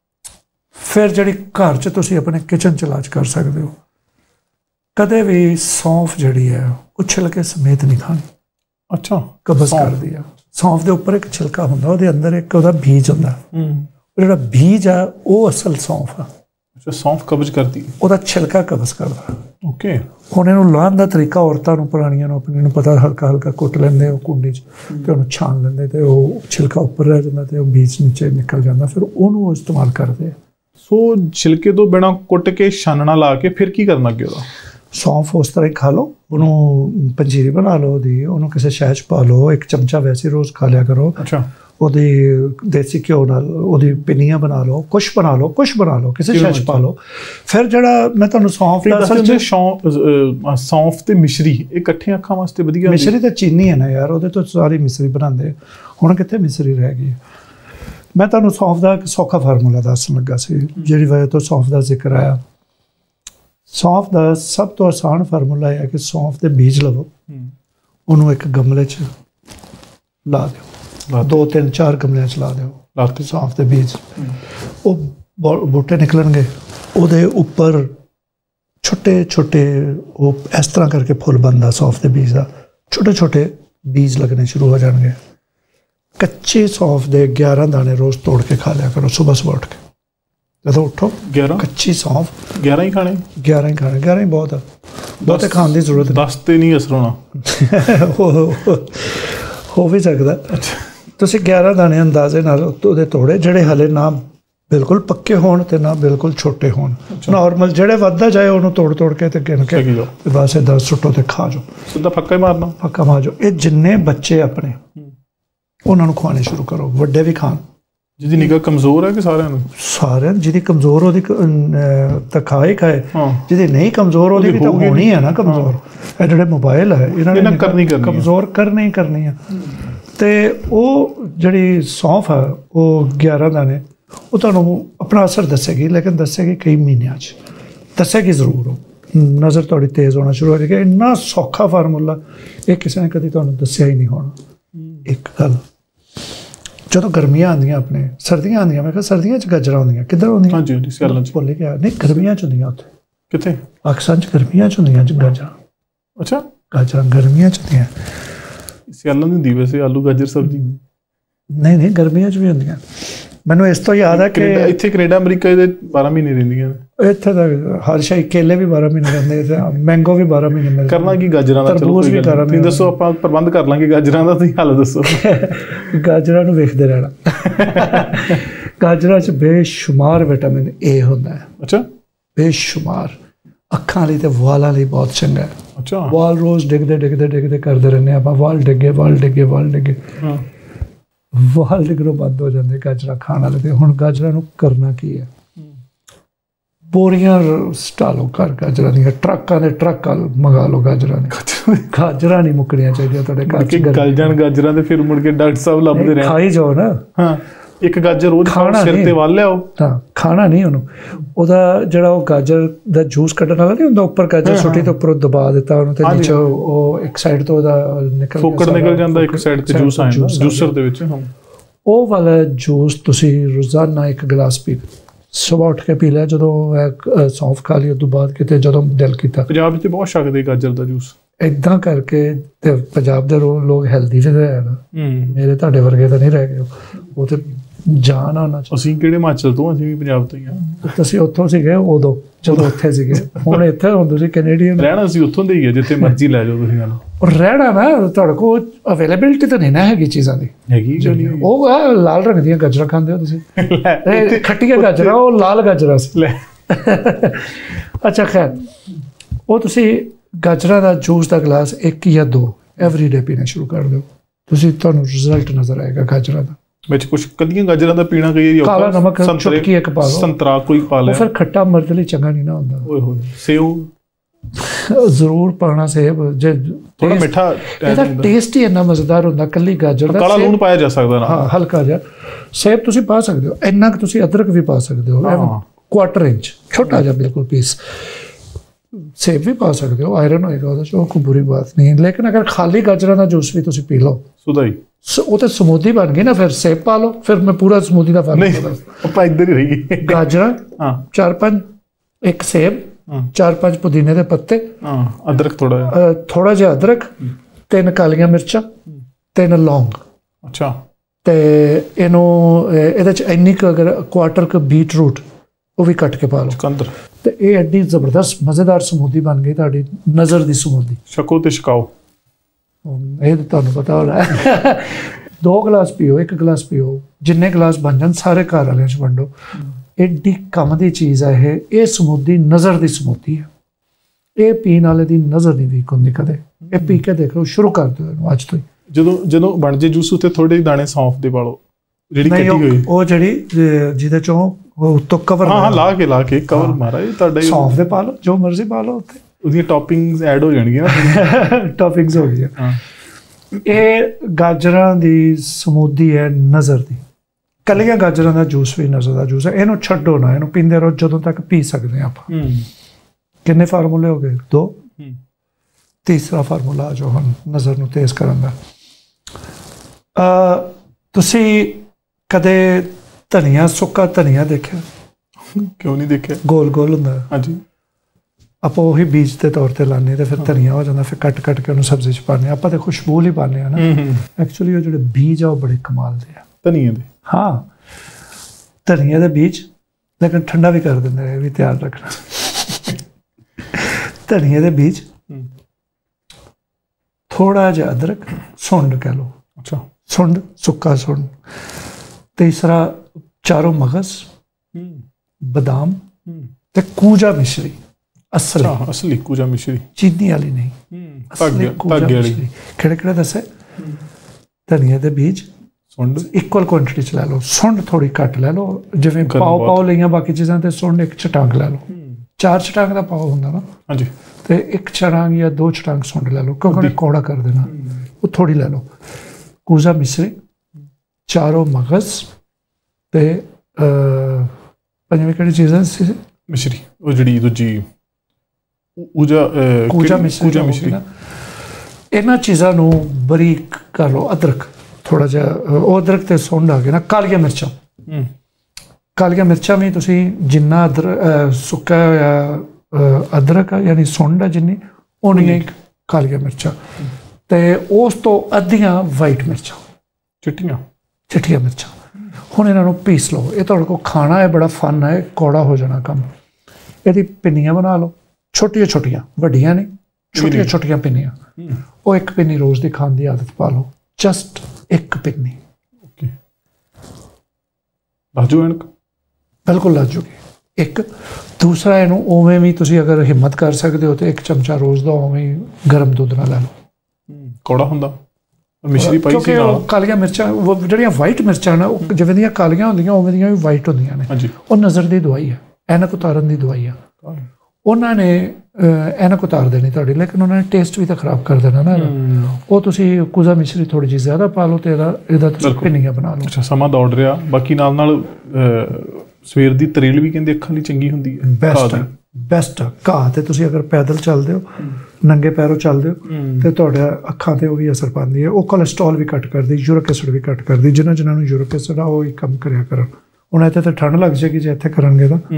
Speaker 1: ਫਿਰ ਜਿਹੜੀ ਘਰ 'ਚ ਤੁਸੀਂ ਆਪਣੇ ਕਿਚਨ 'ਚ ਇਲਾਜ ਕਰ ਸਕਦੇ ਹੋ, ਕਦੇ ਵੀ ਸੌਂਫ ਜਿਹੜੀ ਹੈ ਉਹ ਛਿਲਕੇ ਸਮੇਤ ਨਹੀਂ ਖਾਣੀ। ਅੱਛਾ, ਕਬਜ਼ ਕਰਦੀ ਆ। ਸੌਂਫ ਦੇ ਉੱਪਰ ਇੱਕ ਛਿਲਕਾ ਹੁੰਦਾ, ਉਹਦੇ ਅੰਦਰ ਇੱਕ ਉਹਦਾ ਬੀਜ ਹੁੰਦਾ, ਉਹ ਜਿਹੜਾ ਬੀਜ ਆ ਉਹ ਅਸਲ ਸੌਂਫ ਆ।
Speaker 2: ਅੱਛਾ, ਸੌਂਫ ਕਬਜ਼ ਕਰਦੀ,
Speaker 1: ਉਹਦਾ ਛਿਲਕਾ ਕਬਜ਼ ਕਰਦਾ।
Speaker 2: ਓਕੇ। ਹੁਣ
Speaker 1: ਇਹਨੂੰ ਲਾਉਣ ਦਾ ਤਰੀਕਾ ਔਰਤਾਂ ਨੂੰ, ਪੁਰਾਣੀਆਂ ਨੂੰ, ਆਪਣੇ ਨੂੰ ਪਤਾ, ਹਲਕਾ ਹਲਕਾ ਕੁੱਟ ਲੈਂਦੇ ਉਹ ਕੁੰਡੀ 'ਚ ਤੇ ਉਹਨੂੰ ਛਾਣ ਲੈਂਦੇ ਤੇ ਉਹ ਛਿਲਕਾ ਉੱਪਰ ਰਹਿ ਜਾਂਦਾ ਤੇ ਉਹ ਬੀਜ ਨੀਚੇ ਨਿਕਲ ਜਾਂਦਾ, ਫਿਰ ਉਹਨੂੰ ਇਸਤੇਮਾਲ ਕਰਦੇ ਆ।
Speaker 2: ਸੋ ਛਿਲਕੇ ਤੋਂ ਬਿਨਾਂ ਕੁੱਟ ਕੇ ਛਾਨਣਾ ਲਾ ਕੇ ਫਿਰ ਕੀ ਕਰਨਾ ਅੱਗੇ ਉਹਦਾ?
Speaker 1: ਸੌਂਫ ਉਸ ਤਰ੍ਹਾਂ ਹੀ ਖਾ ਲਓ, ਉਹਨੂੰ ਪੰਜੀਰੀ ਬਣਾ ਲਓ ਉਹਦੀ, ਉਹਨੂੰ ਕਿਸੇ ਸ਼ਹਿਦ 'ਚ ਪਾ ਲਓ, ਇੱਕ ਚਮਚਾ ਵੈਸੇ ਰੋਜ਼ ਖਾ ਲਿਆ ਕਰੋ। ਅੱਛਾ, ਉਹਦੀ ਦੇਸੀ ਘਿਓ ਨਾਲ ਉਹਦੀ ਪਿੰਨੀਆਂ ਬਣਾ ਲਓ, ਕੁਛ ਬਣਾ ਲਓ, ਕੁਛ ਬਣਾ ਲਓ, ਕਿਸੇ ਸ਼ਹਿਦ 'ਚ ਪਾ ਲਓ। ਫਿਰ ਜਿਹੜਾ ਮੈਂ ਤੁਹਾਨੂੰ ਸੌਂਫ ਦਾ ਸੌਂਫ ਤੇ ਮਿਸ਼ਰੀ ਇਕੱਠੀਆਂ ਅੱਖਾਂ ਵਾਸਤੇ ਵਧੀਆ। ਮਿਸ਼ਰੀ ਤਾਂ ਚੀਨੀ ਹੈ ਨਾ ਯਾਰ, ਉਹਦੇ ਤੋਂ ਸਾਰੀ ਮਿਸ਼ਰੀ ਬਣਾਉਂਦੇ, ਹੁਣ ਕਿੱਥੇ ਮਿਸ਼ਰੀ ਰਹਿ ਗਈ। ਮੈਂ ਤੁਹਾਨੂੰ ਸੌਂਫ ਦਾ ਇੱਕ ਸੌਖਾ ਫਾਰਮੂਲਾ ਦੱਸਣ ਲੱਗਾ ਸੀ, ਜਿਹੜੀ ਵਜ੍ਹਾ ਤੋਂ ਸੌਂਫ ਦਾ ਜ਼ਿਕਰ ਆਇਆ। ਸੌਂਫ ਦਾ ਸਭ ਤੋਂ ਆਸਾਨ ਫਾਰਮੂਲਾ ਇਹ ਹੈ ਕਿ ਸੌਂਫ ਦੇ ਬੀਜ ਲਵੋ, ਉਹਨੂੰ ਇੱਕ ਗਮਲੇ 'ਚ ਲਾ ਦਿਓ, ਦੋ ਤਿੰਨ ਚਾਰ ਗਮਲਿਆਂ 'ਚ ਲਾ ਦਿਓ ਸੌਂਫ ਦੇ ਬੀਜ। ਉਹ ਬੂਟੇ ਨਿਕਲਣਗੇ, ਉਹਦੇ ਉੱਪਰ ਛੋਟੇ ਛੋਟੇ ਉਹ ਇਸ ਤਰ੍ਹਾਂ ਕਰਕੇ ਫੁੱਲ ਬਣਦਾ ਸੌਂਫ ਦੇ ਬੀਜ ਦਾ, ਛੋਟੇ ਛੋਟੇ ਬੀਜ ਲੱਗਣੇ ਸ਼ੁਰੂ ਹੋ ਜਾਣਗੇ। ਕੱਚੇ ਸੌਂਫ ਦੇ ਗਿਆਰਾਂ ਦਾਣੇ ਰੋਜ਼ ਤੋੜ ਕੇ ਖਾ ਲਿਆ ਕਰੋ ਸੁਬਹ ਸੁਬਹ ਉੱਠ ਕੇ, ਜਦੋਂ ਉੱਠੋ। ਗਿਆਰਾਂ ਕੱਚੀ ਸੌਂਫ, ਗਿਆਰਾਂ ਹੀ ਖਾਣੇ? ਗਿਆਰਾਂ ਹੀ ਖਾਣੇ, ਗਿਆਰਾਂ ਹੀ ਬਹੁਤ ਆ, ਬਹੁਤੇ ਖਾਣ ਦੀ ਜ਼ਰੂਰਤ ਨਹੀਂ। ਦਸ ਤੇ ਨਹੀਂ ਅਸਰ ਹੋਣਾ, ਹੋ ਵੀ ਸਕਦਾ। ਤੁਸੀਂ ਗਿਆਰਾਂ ਦਾਣੇ ਅੰਦਾਜ਼ੇ ਨਾਲ ਉਹਦੇ ਤੋੜੇ, ਜਿਹੜੇ ਹਲੇ ਨਾ ਬਿਲਕੁਲ ਪੱਕੇ ਹੋਣ ਤੇ ਨਾ ਬਿਲਕੁਲ ਛੋਟੇ ਹੋਣ, ਨੋਰਮਲ ਜਿਹੜੇ ਵੱਧਦਾ ਜਾਏ ਉਹਨੂੰ ਤੋੜ ਤੋੜ ਕੇ ਤੇ ਗਿਣ ਕੇ ਬਸ ਏਦਾਂ ਸੁੱਟੋ ਤੇ ਖਾ ਜਾਓ, ਸਿੱਧਾ ਫੱਕਾ ਹੀ ਮਾਰਨਾ, ਫੱਕਾ ਮਾਰ ਜਾਓ। ਇਹ ਜਿੰਨੇ ਬੱਚੇ ਆਪਣੇ ਉਹਨਾਂ ਨੂੰ ਖਵਾਉਣੇ ਸ਼ੁਰੂ ਕਰੋ, ਵੱਡੇ ਵੀ ਖਾਣ। ਜਿਹਦੀ ਨਿਗਾਹ ਕਮਜ਼ੋਰ ਹੈ ਕਿ ਸਾਰਿਆਂ ਨੂੰ? ਸਾਰਿਆਂ, ਜਿਹਦੀ ਕਮਜ਼ੋਰ ਉਹਦੀ ਤਾਂ ਖਾਏ ਖਾਏ, ਜਿਹਦੀ ਨਹੀਂ ਕਮਜ਼ੋਰ ਉਹਦੀ ਵੀ ਤਾਂ ਹੋਣੀ ਹੈ ਨਾ ਕਮਜ਼ੋਰ। ਇਹ ਜਿਹੜੇ ਮੋਬਾਈਲ ਹੈ ਇਹਨਾਂ ਨੇ ਕਰਨੀ ਕਮਜ਼ੋਰ ਕਰਨੀ ਹੀ ਕਰਨੀ ਆ। ਅਤੇ ਉਹ ਜਿਹੜੀ ਸੌਂਫ ਹੈ ਉਹ ਗਿਆਰਾਂ ਦਾਣੇ, ਉਹ ਤੁਹਾਨੂੰ ਆਪਣਾ ਅਸਰ ਦੱਸੇਗੀ, ਲੇਕਿਨ ਦੱਸੇਗੀ ਕਈ ਮਹੀਨਿਆਂ 'ਚ, ਦੱਸੇਗੀ ਜ਼ਰੂਰ। ਉਹ ਨਜ਼ਰ ਤੁਹਾਡੀ ਤੇਜ਼ ਹੋਣਾ ਸ਼ੁਰੂ ਹੋ ਜਾਏਗੀ। ਇੰਨਾ ਸੌਖਾ ਫਾਰਮੂਲਾ, ਇਹ ਕਿਸੇ ਨੇ ਕਦੀ ਤੁਹਾਨੂੰ ਦੱਸਿਆ ਹੀ ਨਹੀਂ ਹੋਣਾ। ਇੱਕ ਗੱਲ, ਜਦੋਂ ਗਰਮੀਆਂ ਆਉਂਦੀਆਂ, ਆਪਣੇ ਸਰਦੀਆਂ ਆਉਂਦੀਆਂ, ਮੈਂ ਕਿਹਾ ਸਰਦੀਆਂ 'ਚ ਗਾਜਰਾਂ ਹੁੰਦੀਆਂ ਕਿੱਧਰ ਹੁੰਦੀਆਂ? ਹਾਂਜੀ ਹਾਂਜੀ, ਸਿਆਲਾਂ 'ਚ। ਭੁੱਲ ਗਿਆ, ਨਹੀਂ ਗਰਮੀਆਂ 'ਚ ਹੁੰਦੀਆਂ ਉੱਥੇ। ਕਿੱਥੇ? ਪਾਕਿਸਤਾਨ 'ਚ ਗਰਮੀਆਂ 'ਚ ਹੁੰਦੀਆਂ ਗਾਜਰਾਂ। ਅੱਛਾ, ਗਾਜਰਾਂ ਗਰਮੀਆਂ 'ਚ ਹੁੰਦੀਆਂ। ਸਿਆਲਾਂ ਦੀ ਹੁੰਦੀ ਵੈਸੇ ਆਲੂ ਗਾਜਰ ਸਬਜ਼ੀ? ਨਹੀਂ ਨਹੀਂ, ਗਰਮੀਆਂ 'ਚ ਵੀ ਹੁੰਦੀਆਂ। ਮੈਨੂੰ ਇਸ ਤੋਂ ਯਾਦ ਹੈ ਕਿ ਇੱਥੇ ਕੈਨੇਡਾ ਅਮਰੀਕਾ ਦੇ ਬਾਰਾਂ ਮਹੀਨੇ ਰਹਿੰਦੀਆਂ, ਇੱਥੇ ਤਾਂ ਹਰ ਸ਼ਾਈ, ਕੇਲੇ ਵੀ ਬਾਰਾਂ ਮਹੀਨੇ ਰਹਿੰਦੇ, ਮੈਂਗੋ ਵੀ ਬਾਰਾਂ ਮਹੀਨੇ ਮਿਲਦੇ। ਕਰਨਾ ਕੀ ਗਾਜਰਾਂ ਦਾ? ਤਰਬੂਜ ਵੀ ਬਾਰਾਂ ਮਹੀਨੇ। ਦੱਸੋ, ਆਪਾਂ ਪ੍ਰਬੰਧ ਕਰ ਲਾਂਗੇ ਗਾਜਰਾਂ ਦਾ, ਤੁਸੀਂ ਹੱਲ ਦੱਸੋ। ਗਾਜਰਾਂ ਨੂੰ ਵੇਖਦੇ ਰਹਿਣਾ। ਗਾਜਰਾਂ 'ਚ ਬੇਸ਼ੁਮਾਰ ਵਿਟਾਮਿਨ ਏ ਹੁੰਦਾ ਹੈ। ਅੱਛਾ, ਬੇਸ਼ੁਮਾਰ। ਅੱਖਾਂ ਲਈ ਤੇ ਵਾਲਾਂ ਲਈ ਬਹੁਤ ਚੰਗਾ ਹੈ। ਅੱਛਾ, ਵਾਲ ਰੋਜ਼ ਡਿੱਗਦੇ ਡਿੱਗਦੇ ਡਿੱਗਦੇ ਕਰਦੇ ਰਹਿੰਦੇ ਆਪਾਂ, ਵਾਲ ਡਿੱਗੇ ਵਾਲ ਡਿੱਗੇ ਵਾਲ ਡਿੱਗੇ ਵਾਲ ਡਿੱਗਣੋਂ ਬੰਦ ਹੋ ਜਾਂਦੇ ਗਾਜਰਾਂ ਖਾਣ ਵਾਲੇ। ਤੇ ਹੁਣ ਗਾਜਰਾਂ ਨੂੰ ਕਰਨਾ ਕੀ ਹੈ? ਬੋਰੀਆਂ ਸਟਾਲੋ ਘਰ ਗਾਜਰਾਂ ਦੀਆਂ, ਟਰੱਕਾਂ ਦੇ ਟਰੱਕ ਮੰਗਾ ਲਓ ਗਾਜਰਾਂ ਦੇ। ਗਾਜਰਾਂ ਨਹੀਂ ਮੁੱਕਣੀਆਂ ਚਾਹੀਦੀਆਂ ਤੁਹਾਡੇ ਘਰ 'ਚ। ਗਲ ਜਾਣ ਗਾਜਰਾਂ ਤੇ ਫਿਰ ਮੁੜ ਕੇ ਡਾਕਟਰ ਸਾਹਿਬ ਲੱਭਦੇ ਰਹੇ। ਖਾਈ ਜਾਓ ਨਾ। ਹਾਂ, ਇੱਕ ਗਾਜਰ ਰੋਜ਼ ਸਿਰ ਤੇ ਵੱਲ ਲਿਆਓ। ਹਾਂ, ਖਾਣਾ ਨਹੀਂ ਉਹਨੂੰ। ਉਹਦਾ ਜਿਹੜਾ ਉਹ ਗਾਜਰ ਦਾ ਜੂਸ ਕੱਢਣ ਵਾਲਾ ਨਹੀਂ ਹੁੰਦਾ, ਉੱਪਰ ਗਾਜਰ ਸੁੱਟੀ ਤੇ ਉੱਪਰੋਂ ਦਬਾ ਦਿੱਤਾ ਉਹਨੂੰ, ਤੇ ਨੀਚੇ ਉਹ ਇੱਕ ਸਾਈਡ ਤੋਂ ਉਹਦਾ ਨਿਕਲ ਫੋਕੜ ਨਿਕਲ ਜਾਂਦਾ, ਇੱਕ ਸਾਈਡ ਤੇ ਜੂਸ ਆ ਜਾਂਦਾ ਜੂਸਰ ਦੇ ਵਿੱਚ। ਉਹ ਵਾਲਾ ਜੂਸ ਤੁਸੀਂ ਰੋਜ਼ਾਨਾ ਇੱਕ ਗਲਾਸ ਪੀ, ਸੁਬਾਹ ਉੱਠ ਕੇ ਪੀ ਲਿਆ, ਜਦੋਂ ਸੌਂਫ ਖਾ ਲਈ ਉਸ ਤੋਂ ਬਾਅਦ ਕਿਤੇ ਜਦੋਂ ਦਿਲ ਕੀਤਾ। ਪੰਜਾਬ 'ਚ ਬਹੁਤ ਛਕਦੇ ਗਾਜਰ ਦਾ ਜੂਸ। ਇੱਦਾਂ ਕਰਕੇ ਤੇ ਪੰਜਾਬ ਦੇ ਲੋਕ ਹੈਲਦੀ ਵੀ ਹੈ ਨਾ, ਮੇਰੇ ਤੁਹਾਡੇ ਵਰਗੇ ਤਾਂ ਨਹੀਂ ਰਹਿ ਗਏ। ਉਹ ਤੇ ਜਾਨ ਆ ਉਹਨਾਂ 'ਚ।
Speaker 2: ਅਸੀਂ ਕਿਹੜੇ ਹਿਮਾਚਲ ਤੋਂ, ਅਸੀਂ ਵੀ ਪੰਜਾਬ ਤੋਂ ਹੀ ਆ।
Speaker 1: ਤੁਸੀਂ ਉੱਥੋਂ ਸੀਗੇ ਉਦੋਂ ਜਦੋਂ ਉੱਥੇ ਸੀਗੇ, ਹੁਣ ਇੱਥੇ ਹੁਣ ਤੁਸੀਂ ਕੈਨੇਡੀਅਨ।
Speaker 2: ਰਹਿਣਾ ਅਸੀਂ ਉੱਥੋਂ ਦੇ ਹੀ ਆ, ਜਿੱਥੇ ਮਰਜ਼ੀ ਲੈ ਜਾਓ ਤੁਸੀਂ ਗੱਲ।
Speaker 1: ਰਹਿਣਾ ਨਾ ਤੁਹਾਡੇ ਕੋਲ ਅਵੇਲੇਬਿਲਿਟੀ ਤਾਂ ਨਹੀਂ ਨਾ ਹੈਗੀ ਚੀਜ਼ਾਂ ਦੀ।
Speaker 2: ਹੈਗੀ
Speaker 1: ਉਹ ਆ ਲਾਲ ਰੰਗ ਦੀਆਂ ਗਾਜਰਾਂ ਖਾਂਦੇ ਹੋ ਤੁਸੀਂ, ਖੱਟੀਆਂ ਗਾਜਰਾਂ, ਉਹ ਲਾਲ ਗਾਜਰਾਂ ਸੀ। ਅੱਛਾ ਖੈਰ, ਉਹ ਤੁਸੀਂ ਗਾਜਰਾਂ ਦਾ ਜੂਸ ਦਾ ਗਲਾਸ ਇੱਕ ਜਾਂ ਦੋ ਐਵਰੀ ਡੇ ਪੀਣਾ ਸ਼ੁਰੂ ਕਰ ਦਿਓ, ਤੁਸੀਂ ਤੁਹਾਨੂੰ ਰਿਜ਼ਲਟ ਨਜ਼ਰ ਆਏਗਾ ਗਾਜਰਾਂ ਦਾ। ਵਿੱਚ
Speaker 2: ਕੁਝ ਕੱਲੀਆਂ ਗਾਜਰਾਂ ਦਾ ਪੀਣਾ ਕਈ ਵਾਰੀ
Speaker 1: ਕਾਲਾ ਨਮਕ ਚੁਟਕੀ ਇੱਕ ਪਾ ਲਓ,
Speaker 2: ਸੰਤਰਾ ਕੋਈ ਪਾ ਲਿਆ,
Speaker 1: ਫਿਰ ਖੱਟਾ ਮਰਦ ਲਈ ਚੰਗਾ ਨਹੀਂ ਨਾ ਹੁੰਦਾ।
Speaker 2: ਓਏ ਹੋਏ, ਸੇਬ
Speaker 1: ਜ਼ਰੂਰ ਪਾਉਣਾ, ਸੇਬ ਜੇ
Speaker 2: ਥੋੜਾ ਮਿੱਠਾ,
Speaker 1: ਇਹਦਾ ਟੇਸਟ ਹੀ ਇੰਨਾ ਮਜ਼ੇਦਾਰ ਹੁੰਦਾ ਕੱਲੀ ਗਾਜਰ ਦਾ।
Speaker 2: ਕਾਲਾ ਲੂਣ ਪਾਇਆ ਜਾ ਸਕਦਾ ਨਾ,
Speaker 1: ਹਾਂ ਹਲਕਾ ਜਿਹਾ। ਸੇਬ ਤੁਸੀਂ ਪਾ ਸਕਦੇ ਹੋ, ਇੰਨਾ ਕੁ ਤੁਸੀਂ ਅਦਰਕ ਵੀ ਪਾ ਸਕਦੇ ਹੋ, ਕੁਆਟਰ ਇੰਚ ਛੋਟਾ ਜਿਹਾ ਬਿਲਕੁਲ ਪੀਸ ਸੇਬ ਵੀ ਪਾ ਸਕਦੇ ਹੋ, ਆਇਰਨ ਹੋਏਗਾ ਉਹਦੇ 'ਚ, ਉਹ ਕੋਈ ਬੁਰੀ ਬਾਤ ਨਹੀਂ। ਲੇਕਿਨ ਅਗਰ ਖਾਲੀ ਗਾਜਰਾਂ ਦਾ ਜੂਸ ਵੀ ਤੁਸੀਂ ਪੀ ਲਓ
Speaker 2: ਸੁਧਾਈ,
Speaker 1: ਉਹ ਤਾਂ ਸਮੂਦੀ ਬਣ ਗਈ ਨਾ। ਫਿਰ ਸੇਬ ਪਾ ਲਓ, ਫਿਰ ਮੈਂ ਪੂਰਾ ਸਮੂਦੀ ਦਾ
Speaker 2: ਨਹੀਂ, ਆਪਾਂ ਇੱਧਰ ਹੀ ਰਹੀ।
Speaker 1: ਗਾਜਰਾਂ ਚਾਰ ਪੰਜ, ਇੱਕ ਸੇਬ, ਚਾਰ ਪੰਜ ਪੁਦੀਨੇ ਦੇ ਪੱਤੇ,
Speaker 2: ਅਦਰਕ ਥੋੜਾ
Speaker 1: ਥੋੜਾ ਜਿਹਾ ਅਦਰਕ, ਤਿੰਨ ਕਾਲੀਆਂ ਮਿਰਚਾਂ, ਤਿੰਨ ਲੌਂਗ।
Speaker 2: ਅੱਛਾ।
Speaker 1: ਤੇ ਇਹਨੂੰ ਇਹਦੇ 'ਚ ਇੰਨੀ ਕੁ ਅਗਰ ਕੁਆਟਰ ਕੁ ਬੀਟ ਰੂਟ ਉਹ ਵੀ ਕੱਟ ਕੇ ਪਾ ਲਓ, ਚੁਕੰਦਰ। ਤੇ ਇਹ ਐਡੀ ਜ਼ਬਰਦਸਤ ਮਜ਼ੇਦਾਰ ਸਮੂਦੀ ਬਣ ਗਈ ਤੁਹਾਡੀ ਨਜ਼ਰ ਦੀ ਸਮੂਦੀ।
Speaker 2: ਛਕੋ ਤੇ ਛਕਾਓ,
Speaker 1: ਇਹ ਤਾਂ ਤੁਹਾਨੂੰ ਪਤਾ ਹੋਣਾ। ਦੋ ਗਲਾਸ ਪੀਓ, ਇੱਕ ਗਲਾਸ ਪੀਓ, ਜਿੰਨੇ ਗਲਾਸ ਬਣ ਜਾਣ ਸਾਰੇ ਘਰ ਵਾਲਿਆਂ 'ਚ ਵੰਡੋ। ਐਡੀ ਕੰਮ ਦੀ ਚੀਜ਼ ਹੈ ਇਹ। ਇਹ ਸਮੂਦੀ ਨਜ਼ਰ ਦੀ ਸਮੂਦੀ ਹੈ, ਇਹ ਪੀਣ ਵਾਲੇ ਦੀ ਨਜ਼ਰ ਨਹੀਂ ਵੀਕ ਹੁੰਦੀ ਕਦੇ। ਇਹ ਪੀ ਕੇ ਦੇਖ ਲਓ, ਸ਼ੁਰੂ ਕਰ ਦਿਓ ਇਹਨੂੰ ਅੱਜ ਤੋਂ ਹੀ।
Speaker 2: ਜਦੋਂ ਜਦੋਂ ਬਣ ਜੇ ਜੂਸ ਉੱਤੇ ਥੋੜੇ ਦਾਣੇ ਸੌਂਫ ਦੇ ਪਾ ਲਓ, ਜਿਹੜੀ ਕੱਟੀ ਹੋਈ, ਉਹ
Speaker 1: ਜਿਹੜੀ ਜਿਹਦੇ ਚੋਂ ਉੱਤੋਂ ਕਵਰ,
Speaker 2: ਹਾਂ ਹਾਂ ਲਾ ਕੇ ਲਾ ਕੇ ਕਵਰ ਮਾਰਾ, ਇਹ ਤੁਹਾਡਾ
Speaker 1: ਸੌਂਫ ਦੇ ਪਾ ਲਓ, ਜੋ ਮਰਜ਼ੀ ਪਾ ਲਓ ਉੱਤੇ,
Speaker 2: ਉਹਦੀਆਂ ਟੌਪਿੰਗਸ ਐਡ ਹੋ ਜਾਣਗੀਆਂ।
Speaker 1: ਟੌਪਿੰਗਸ ਹੋ ਗਈਆਂ। ਇਹ ਗਾਜਰਾਂ ਦੀ ਸਮੂਦੀ ਹੈ ਨਜ਼ਰ ਦੀ। ਕੱਲੀਆਂ ਗਾਜਰਾਂ ਦਾ ਜੂਸ ਵੀ ਨਜ਼ਰ ਦਾ ਜੂਸ ਹੈ। ਇਹਨੂੰ ਛੱਡੋ ਨਾ, ਇਹਨੂੰ ਪੀਂਦੇ ਰਹੋ ਜਦੋਂ ਤੱਕ ਪੀ ਸਕਦੇ ਹਾਂ ਆਪਾਂ। ਕਿੰਨੇ ਫਾਰਮੂਲੇ ਹੋ ਗਏ? ਦੋ। ਤੀਸਰਾ ਫਾਰਮੂਲਾ ਆ ਜੋ ਹੁਣ ਨਜ਼ਰ ਨੂੰ ਤੇਜ਼ ਕਰਨ ਦਾ। ਤੁਸੀਂ ਕਦੇ ਧਨੀਆ, ਸੁੱਕਾ ਧਨੀਆ ਦੇਖਿਆ?
Speaker 2: ਕਿਉਂ ਨਹੀਂ ਦੇਖਿਆ? ਗੋਲ
Speaker 1: ਗੋਲ ਹੁੰਦਾ।
Speaker 2: ਹਾਂਜੀ।
Speaker 1: ਆਪਾਂ ਉਹੀ ਬੀਜ ਦੇ ਤੌਰ ਤੇ ਲਾਉਂਦੇ, ਤੇ ਫਿਰ ਧਨੀਆ ਹੋ ਜਾਂਦਾ, ਫਿਰ ਕੱਟ ਕੱਟ ਕੇ ਉਹਨੂੰ ਸਬਜ਼ੀ 'ਚ ਪਾਉਂਦੇ। ਆਪਾਂ ਤਾਂ ਖੁਸ਼ਬੂ ਲਈ ਪਾਉਂਦੇ ਹਾਂ ਨਾ। ਐਕਚੁਅਲੀ ਉਹ ਜਿਹੜੇ ਬੀਜ ਆ ਉਹ ਬੜੇ ਕਮਾਲ ਦੇ ਆ
Speaker 2: ਧਨੀਏ ਦੇ।
Speaker 1: ਹਾਂ, ਧਨੀਏ ਦੇ ਬੀਜ, ਲੇਕਿਨ ਠੰਡਾ ਵੀ ਕਰ ਦਿੰਦੇ, ਇਹ ਵੀ ਧਿਆਨ ਰੱਖਣਾ। ਧਨੀਏ ਦੇ ਬੀਜ, ਥੋੜਾ ਜਿਹਾ ਅਦਰਕ, ਸੁੰਡ ਕਹਿ ਲਓ।
Speaker 2: ਅੱਛਾ।
Speaker 1: ਸੁੰਡ, ਸੁੱਕਾ ਸੁੰਡ। ਤੀਸਰਾ ਚਾਰੋਂ ਮਗਜ਼, ਬਦਾਮ ਤੇ ਕੂਜਾ ਮਿਸ਼ਰੀ। ਅਸਲੀ
Speaker 2: ਅਸਲੀ ਕੂਜਾ ਮਿਸ਼ਰੀ,
Speaker 1: ਚੀਨੀ ਵਾਲੀ ਨਹੀਂ। ਕਿਹੜੇ ਕਿਹੜੇ ਦੱਸੇ? ਧਨੀਏ ਦੇ ਬੀਜ, ਸੁੰਡ ਇਕੁਅਲ ਕੁਆਂਟਿਟੀ 'ਚ ਲੈ ਲਓ, ਸੁੰਡ ਥੋੜੀ ਘੱਟ ਲੈ ਲਓ। ਜਿਵੇਂ ਪਾਓ ਪਾਓ ਲਈਆਂ ਬਾਕੀ ਚੀਜ਼ਾਂ, ਤੇ ਸੁੰਡ ਇੱਕ ਛਟਾਂਗ ਲੈ ਲਓ। ਚਾਰ ਛਟਾਂਗ ਦਾ ਪਾਓ ਹੁੰਦਾ ਨਾ। ਹਾਂਜੀ। ਤੇ ਇੱਕ ਛਟਾਂਗ ਜਾਂ ਦੋ ਛਟਾਂਗ ਸੁੰਡ ਲੈ ਲਓ, ਕਿਉਂਕਿ ਉਹਨੇ ਕੌੜਾ ਕਰ ਦੇਣਾ। ਉਹ ਥੋੜੀ ਲੈ ਲਓ। ਕੂਜਾ ਮਿਸ਼ਰੀ, ਚਾਰੋਂ ਮਗਜ਼, ਤੇ ਪੰਜਵੀਂ ਕਿਹੜੀ ਚੀਜ਼ ਹੈ?
Speaker 2: ਮਿਸ਼ਰੀ, ਉਹ ਜਿਹੜੀ ਦੂਜੀ ਕੂਜਾ ਕੂਜਾ ਮਿਸ਼ਰੀ।
Speaker 1: ਇਹਨਾਂ ਚੀਜ਼ਾਂ ਨੂੰ ਬਰੀਕ ਕਰ ਲਓ। ਅਦਰਕ ਥੋੜਾ ਜਿਹਾ, ਉਹ ਅਦਰਕ ਤੇ ਸੁੰਡ ਆ ਗਏ ਨਾ। ਕਾਲੀਆਂ ਮਿਰਚਾਂ, ਕਾਲੀਆਂ ਮਿਰਚਾਂ ਵੀ ਤੁਸੀਂ ਜਿੰਨਾ ਅਦਰ ਸੁੱਕਾ ਹੋਇਆ ਅਦਰਕ ਯਾਨੀ ਸੁੰਡ ਆ ਜਿੰਨੀ, ਉਨੀਆਂ ਹੀ ਕਾਲੀਆਂ ਮਿਰਚਾਂ। ਤੇ ਉਸ ਤੋਂ ਅੱਧੀਆਂ ਵਾਈਟ ਮਿਰਚਾਂ,
Speaker 2: ਚਿੱਟੀਆਂ
Speaker 1: ਚਿੱਟੀਆਂ ਮਿਰਚਾਂ। ਹੁਣ ਇਹਨਾਂ ਨੂੰ ਪੀਸ ਲਓ। ਇਹ ਤੁਹਾਡੇ ਕੋਲ ਖਾਣਾ ਹੈ, ਬੜਾ ਫਨ ਹੈ, ਕੌੜਾ ਹੋ ਜਾਣਾ ਕੰਮ। ਇਹਦੀ ਪਿੰਨੀਆਂ ਬਣਾ ਲਓ, ਛੋਟੀਆਂ ਛੋਟੀਆਂ, ਵੱਡੀਆਂ ਨਹੀਂ, ਛੋਟੀਆਂ ਛੋਟੀਆਂ ਪਿੰਨੀਆਂ। ਉਹ ਇੱਕ ਪਿੰਨੀ ਰੋਜ਼ ਦੀ ਖਾਣ ਦੀ ਆਦਤ ਪਾ ਲਓ, ਜਸਟ ਇੱਕ ਪਿੰਨੀ। ਓਕੇ,
Speaker 2: ਲਾਜੂ ਐਨਕ
Speaker 1: ਬਿਲਕੁਲ ਲਾਜੂਗੀ। ਇੱਕ ਦੂਸਰਾ, ਇਹਨੂੰ ਉਵੇਂ ਵੀ ਤੁਸੀਂ ਅਗਰ ਹਿੰਮਤ ਕਰ ਸਕਦੇ ਹੋ, ਤੇ ਇੱਕ ਚਮਚਾ ਰੋਜ਼ ਦਾ ਉਵੇਂ ਗਰਮ ਦੁੱਧ ਨਾਲ ਲੈ ਲਓ।
Speaker 2: ਕੌੜਾ ਹੁੰਦਾ ਮਿਸ਼ਰੀ ਪਾਈ ਸੀ ਨਾਲ।
Speaker 1: ਕਾਲੀਆਂ ਮਿਰਚਾਂ, ਉਹ ਜਿਹੜੀਆਂ ਵਾਈਟ ਮਿਰਚਾਂ ਨੇ, ਉਹ ਜਿਵੇਂ ਦੀਆਂ ਕਾਲੀਆਂ ਹੁੰਦੀਆਂ ਉਵੇਂ ਦੀਆਂ ਵੀ ਵਾਈਟ ਹੁੰਦੀਆਂ ਨੇ। ਉਹ ਨਜ਼ਰ ਦੀ ਦਵਾਈ ਹੈ, ਐਨਕ ਉਤਾਰਨ ਦੀ ਦਵਾਈ ਆ। ਉਹਨਾਂ ਨੇ ਐਨਕ ਉਤਾਰ ਦੇਣੀ ਤੁਹਾਡੀ, ਲੇਕਿਨ ਉਹਨਾਂ ਨੇ ਟੇਸਟ ਵੀ ਤਾਂ ਖਰਾਬ ਕਰ ਦੇਣਾ ਨਾ। ਉਹ ਤੁਸੀਂ ਕੂਜਾ ਮਿਸ਼ਰੀ ਥੋੜੀ ਜਿਹੀ ਜ਼ਿਆਦਾ ਪਾ ਲਓ, ਤੇ ਇਹਦਾ ਇਹਦਾ ਤੁਸੀਂ ਪਿੰਨੀਆਂ ਬਣਾ ਲਓ।
Speaker 2: ਅੱਛਾ, ਸਮਾਂ ਦੌੜ ਰਿਹਾ। ਬਾਕੀ ਨਾਲ ਨਾਲ ਸਵੇਰ ਦੀ ਤਰੇਲ ਵੀ ਕਹਿੰਦੇ ਅੱਖਾਂ ਲਈ ਚੰਗੀ ਹੁੰਦੀ ਹੈ।
Speaker 1: ਬੈਸਟ ਬੈਸਟ ਘਾਹ ਤੇ ਤੁਸੀਂ ਅਗਰ ਪੈਦਲ ਚੱਲਦੇ ਹੋ, ਨੰਗੇ ਪੈਰੋਂ ਚੱਲਦੇ ਹੋ, ਤੇ ਤੁਹਾਡੇ ਅੱਖਾਂ ਤੇ ਉਹ ਵੀ ਅਸਰ ਪਾਉਂਦੀ ਹੈ। ਉਹ ਕੋਲੈਸਟਰੋਲ ਵੀ ਘੱਟ ਕਰਦੀ, ਯੂਰਿਕ ਐਸਿਡ ਵੀ ਘੱਟ ਕਰਦੀ। ਜਿਹਨਾਂ ਜਿਹਨਾਂ ਨੂੰ ਯੂਰਿਕ ਐਸਿਡ ਆ, ਉਹ ਹੀ ਕੰਮ ਕਰਿਆ ਕਰਨ। ਹੁਣ ਇੱਥੇ ਤਾਂ ਠੰਡ ਲੱਗ ਜਾਏਗੀ ਜੇ ਇੱਥੇ ਕਰਨਗੇ ਤਾਂ।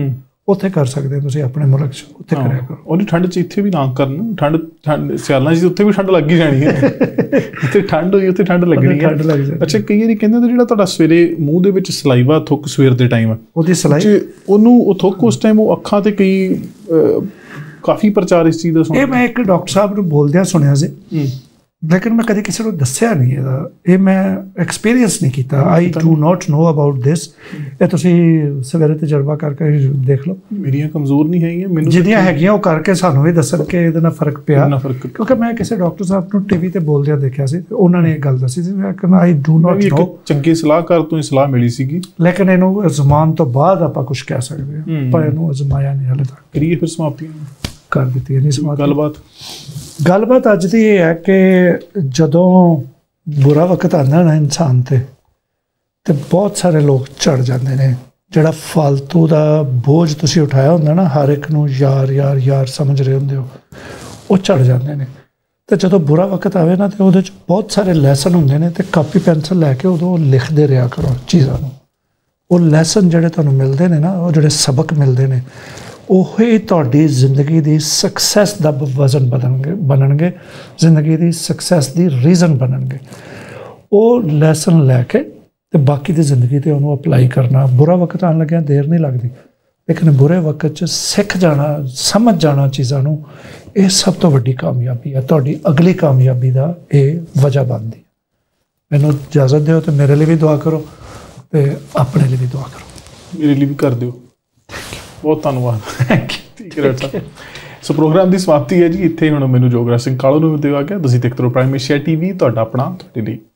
Speaker 1: ਉੱਥੇ ਕਰ ਸਕਦੇ ਹੋ ਤੁਸੀਂ ਆਪਣੇ ਮੁਲਕ 'ਚ, ਉੱਥੇ ਕਰਿਆ ਕਰੋ।
Speaker 2: ਉਹਦੀ ਠੰਡ 'ਚ ਇੱਥੇ ਵੀ ਨਾ ਕਰਨ, ਠੰਡ ਠੰਡ ਸਿਆਲਾਂ 'ਚ ਉੱਥੇ ਵੀ ਠੰਡ ਲੱਗ ਹੀ ਜਾਣੀ ਹੈ। ਜਿੱਥੇ ਠੰਡ ਹੋਈ ਉੱਥੇ ਠੰਡ ਲੱਗਣੀ ਹੈ। ਅੱਛਾ, ਕਈ ਵਾਰੀ ਕਹਿੰਦੇ ਹੁੰਦੇ ਜਿਹੜਾ ਤੁਹਾਡਾ ਸਵੇਰੇ ਮੂੰਹ ਦੇ ਵਿੱਚ ਸਲਾਈਵਾ ਥੁੱਕ ਸਵੇਰ ਦੇ ਟਾਈਮ
Speaker 1: ਉਹਦੀ ਸਲਾਈ
Speaker 2: ਉਹਨੂੰ ਉਹ ਥੁੱਕ ਉਸ ਟਾਈਮ ਉਹ ਅੱਖਾਂ 'ਤੇ ਕਈ ਕਾਫੀ ਪ੍ਰਚਾਰ ਇਸ ਚੀਜ਼ ਦਾ ਸੁਣਿਆ।
Speaker 1: ਇਹ ਮੈਂ ਇੱਕ ਡਾਕਟਰ ਸਾਹਿਬ ਨੂੰ ਬੋਲਦਿਆਂ ਸੁਣਿਆ ਸੀ, ਲੇਕਿਨ ਮੈਂ ਕਦੇ ਕਿਸੇ ਨੂੰ ਦੱਸਿਆ ਨਹੀਂ ਇਹਦਾ, ਇਹ ਮੈਂ ਐਕਸਪੀਰੀਅੰਸ ਨਹੀਂ ਕੀਤਾ। I do not know about this. ਇਹ ਤੁਸੀਂ ਸਵੇਰੇ ਤਜਰਬਾ ਕਰਕੇ ਦੇਖ ਲਓ।
Speaker 2: ਮੇਰੀਆਂ ਕਮਜ਼ੋਰ ਨਹੀਂ ਹੈਗੀਆਂ, ਮੈਨੂੰ
Speaker 1: ਜਿਹੜੀਆਂ ਹੈਗੀਆਂ ਉਹ ਕਰਕੇ ਸਾਨੂੰ ਵੀ ਦੱਸਣ ਕਿ ਇਹਦੇ ਨਾਲ ਫਰਕ ਪਿਆ। ਕਿਉਂਕਿ ਮੈਂ ਕਿਸੇ ਡਾਕਟਰ ਸਾਹਿਬ ਨੂੰ ਟੀਵੀ ਤੇ ਬੋਲਦਿਆਂ ਦੇਖਿਆ ਸੀ, ਉਹਨਾਂ ਨੇ ਇਹ ਗੱਲ ਦੱਸੀ ਸੀ। ਮੈਂ ਕਹਿੰਦਾ ਆਈ ਡੂ ਨਾਟ ਨੋ।
Speaker 2: ਚੰਗੇ ਸਲਾਹਕਾਰ ਤੋਂ ਇਹ ਸਲਾਹ ਮਿਲੀ ਸੀਗੀ,
Speaker 1: ਲੇਕਿਨ ਇਹਨੂੰ ਅਜ਼ਮਾਉਣ ਤੋਂ ਬਾਅਦ ਆਪਾਂ ਕੁਝ ਕਹਿ ਸਕਦੇ ਹਾਂ, ਪਰ ਇਹਨੂੰ ਅਜ਼ਮਾਇਆ ਨਹੀਂ ਹਾਲੇ ਤੱਕ।
Speaker 2: ਕਰੀਏ ਫਿਰ ਸਮਾਪਤੀ
Speaker 1: ਕਰ ਦਿੱਤੀ ਨਹੀਂ ਸਮਾਪਤੀ।
Speaker 2: ਗੱਲਬਾਤ
Speaker 1: ਗੱਲਬਾਤ ਅੱਜ ਦੀ ਇਹ ਹੈ ਕਿ ਜਦੋਂ ਬੁਰਾ ਵਕਤ ਆਉਂਦਾ ਨਾ ਇਨਸਾਨ 'ਤੇ ਤੇ ਬਹੁਤ ਸਾਰੇ ਲੋਕ ਝੜ ਜਾਂਦੇ ਨੇ। ਜਿਹੜਾ ਫਾਲਤੂ ਦਾ ਬੋਝ ਤੁਸੀਂ ਉਠਾਇਆ ਹੁੰਦਾ ਨਾ, ਹਰ ਇੱਕ ਨੂੰ ਯਾਰ ਯਾਰ ਯਾਰ ਸਮਝ ਰਹੇ ਹੁੰਦੇ ਹੋ, ਉਹ ਝੜ ਜਾਂਦੇ ਨੇ। ਅਤੇ ਜਦੋਂ ਬੁਰਾ ਵਕਤ ਆਵੇ ਨਾ, ਤਾਂ ਉਹਦੇ 'ਚ ਬਹੁਤ ਸਾਰੇ ਲੈਸਨ ਹੁੰਦੇ ਨੇ, ਅਤੇ ਕਾਪੀ ਪੈਨਸਲ ਲੈ ਕੇ ਉਦੋਂ ਲਿਖਦੇ ਰਿਹਾ ਕਰੋ ਚੀਜ਼ਾਂ ਨੂੰ। ਉਹ ਲੈਸਨ ਜਿਹੜੇ ਤੁਹਾਨੂੰ ਮਿਲਦੇ ਨੇ ਨਾ, ਉਹ ਜਿਹੜੇ ਸਬਕ ਮਿਲਦੇ ਨੇ, ਉਹੀ ਤੁਹਾਡੀ ਜ਼ਿੰਦਗੀ ਦੀ ਸਕਸੈਸ ਦਾ ਵਜ਼ਨ ਬਣਨਗੇ ਬਣਨਗੇ ਜ਼ਿੰਦਗੀ ਦੀ ਸਕਸੈਸ ਦੀ ਰੀਜ਼ਨ ਬਣਨਗੇ। ਉਹ ਲੈਸਨ ਲੈ ਕੇ ਅਤੇ ਬਾਕੀ ਦੀ ਜ਼ਿੰਦਗੀ 'ਤੇ ਉਹਨੂੰ ਅਪਲਾਈ ਕਰਨਾ। ਬੁਰਾ ਵਕਤ ਆਉਣ ਲੱਗਿਆ ਦੇਰ ਨਹੀਂ ਲੱਗਦੀ, ਲੇਕਿਨ ਬੁਰੇ ਵਕਤ 'ਚ ਸਿੱਖ ਜਾਣਾ, ਸਮਝ ਜਾਣਾ ਚੀਜ਼ਾਂ ਨੂੰ, ਇਹ ਸਭ ਤੋਂ ਵੱਡੀ ਕਾਮਯਾਬੀ ਹੈ। ਤੁਹਾਡੀ ਅਗਲੀ ਕਾਮਯਾਬੀ ਦਾ ਇਹ ਵਜ੍ਹਾ ਬਣਦੀ ਹੈ। ਮੈਨੂੰ ਇਜਾਜ਼ਤ ਦਿਓ ਅਤੇ ਮੇਰੇ ਲਈ ਵੀ ਦੁਆ ਕਰੋ ਅਤੇ ਆਪਣੇ ਲਈ ਵੀ ਦੁਆ ਕਰੋ।
Speaker 2: ਮੇਰੇ ਲਈ ਵੀ ਕਰ ਦਿਓ। ਬਹੁਤ ਧੰਨਵਾਦ। ਠੀਕ ਹੈ ਡਾਕਟਰ ਸਾਹਿਬ। ਸੋ ਪ੍ਰੋਗਰਾਮ ਦੀ ਸਮਾਪਤੀ ਹੈ ਜੀ ਇੱਥੇ। ਹੁਣ ਮੈਨੂੰ ਜੋਗਰਾਜ ਸਿੰਘ ਕਾਲੂ ਨੂੰ ਦਿਵਾ ਗਿਆ। ਤੁਸੀਂ ਦੇਖਦੇ ਰਹੋ ਪ੍ਰਾਈਮ ਏਸ਼ੀਆ ਟੀਵੀ, ਤੁਹਾਡਾ ਆਪਣਾ ਤੁਹਾਡੇ ਲਈ।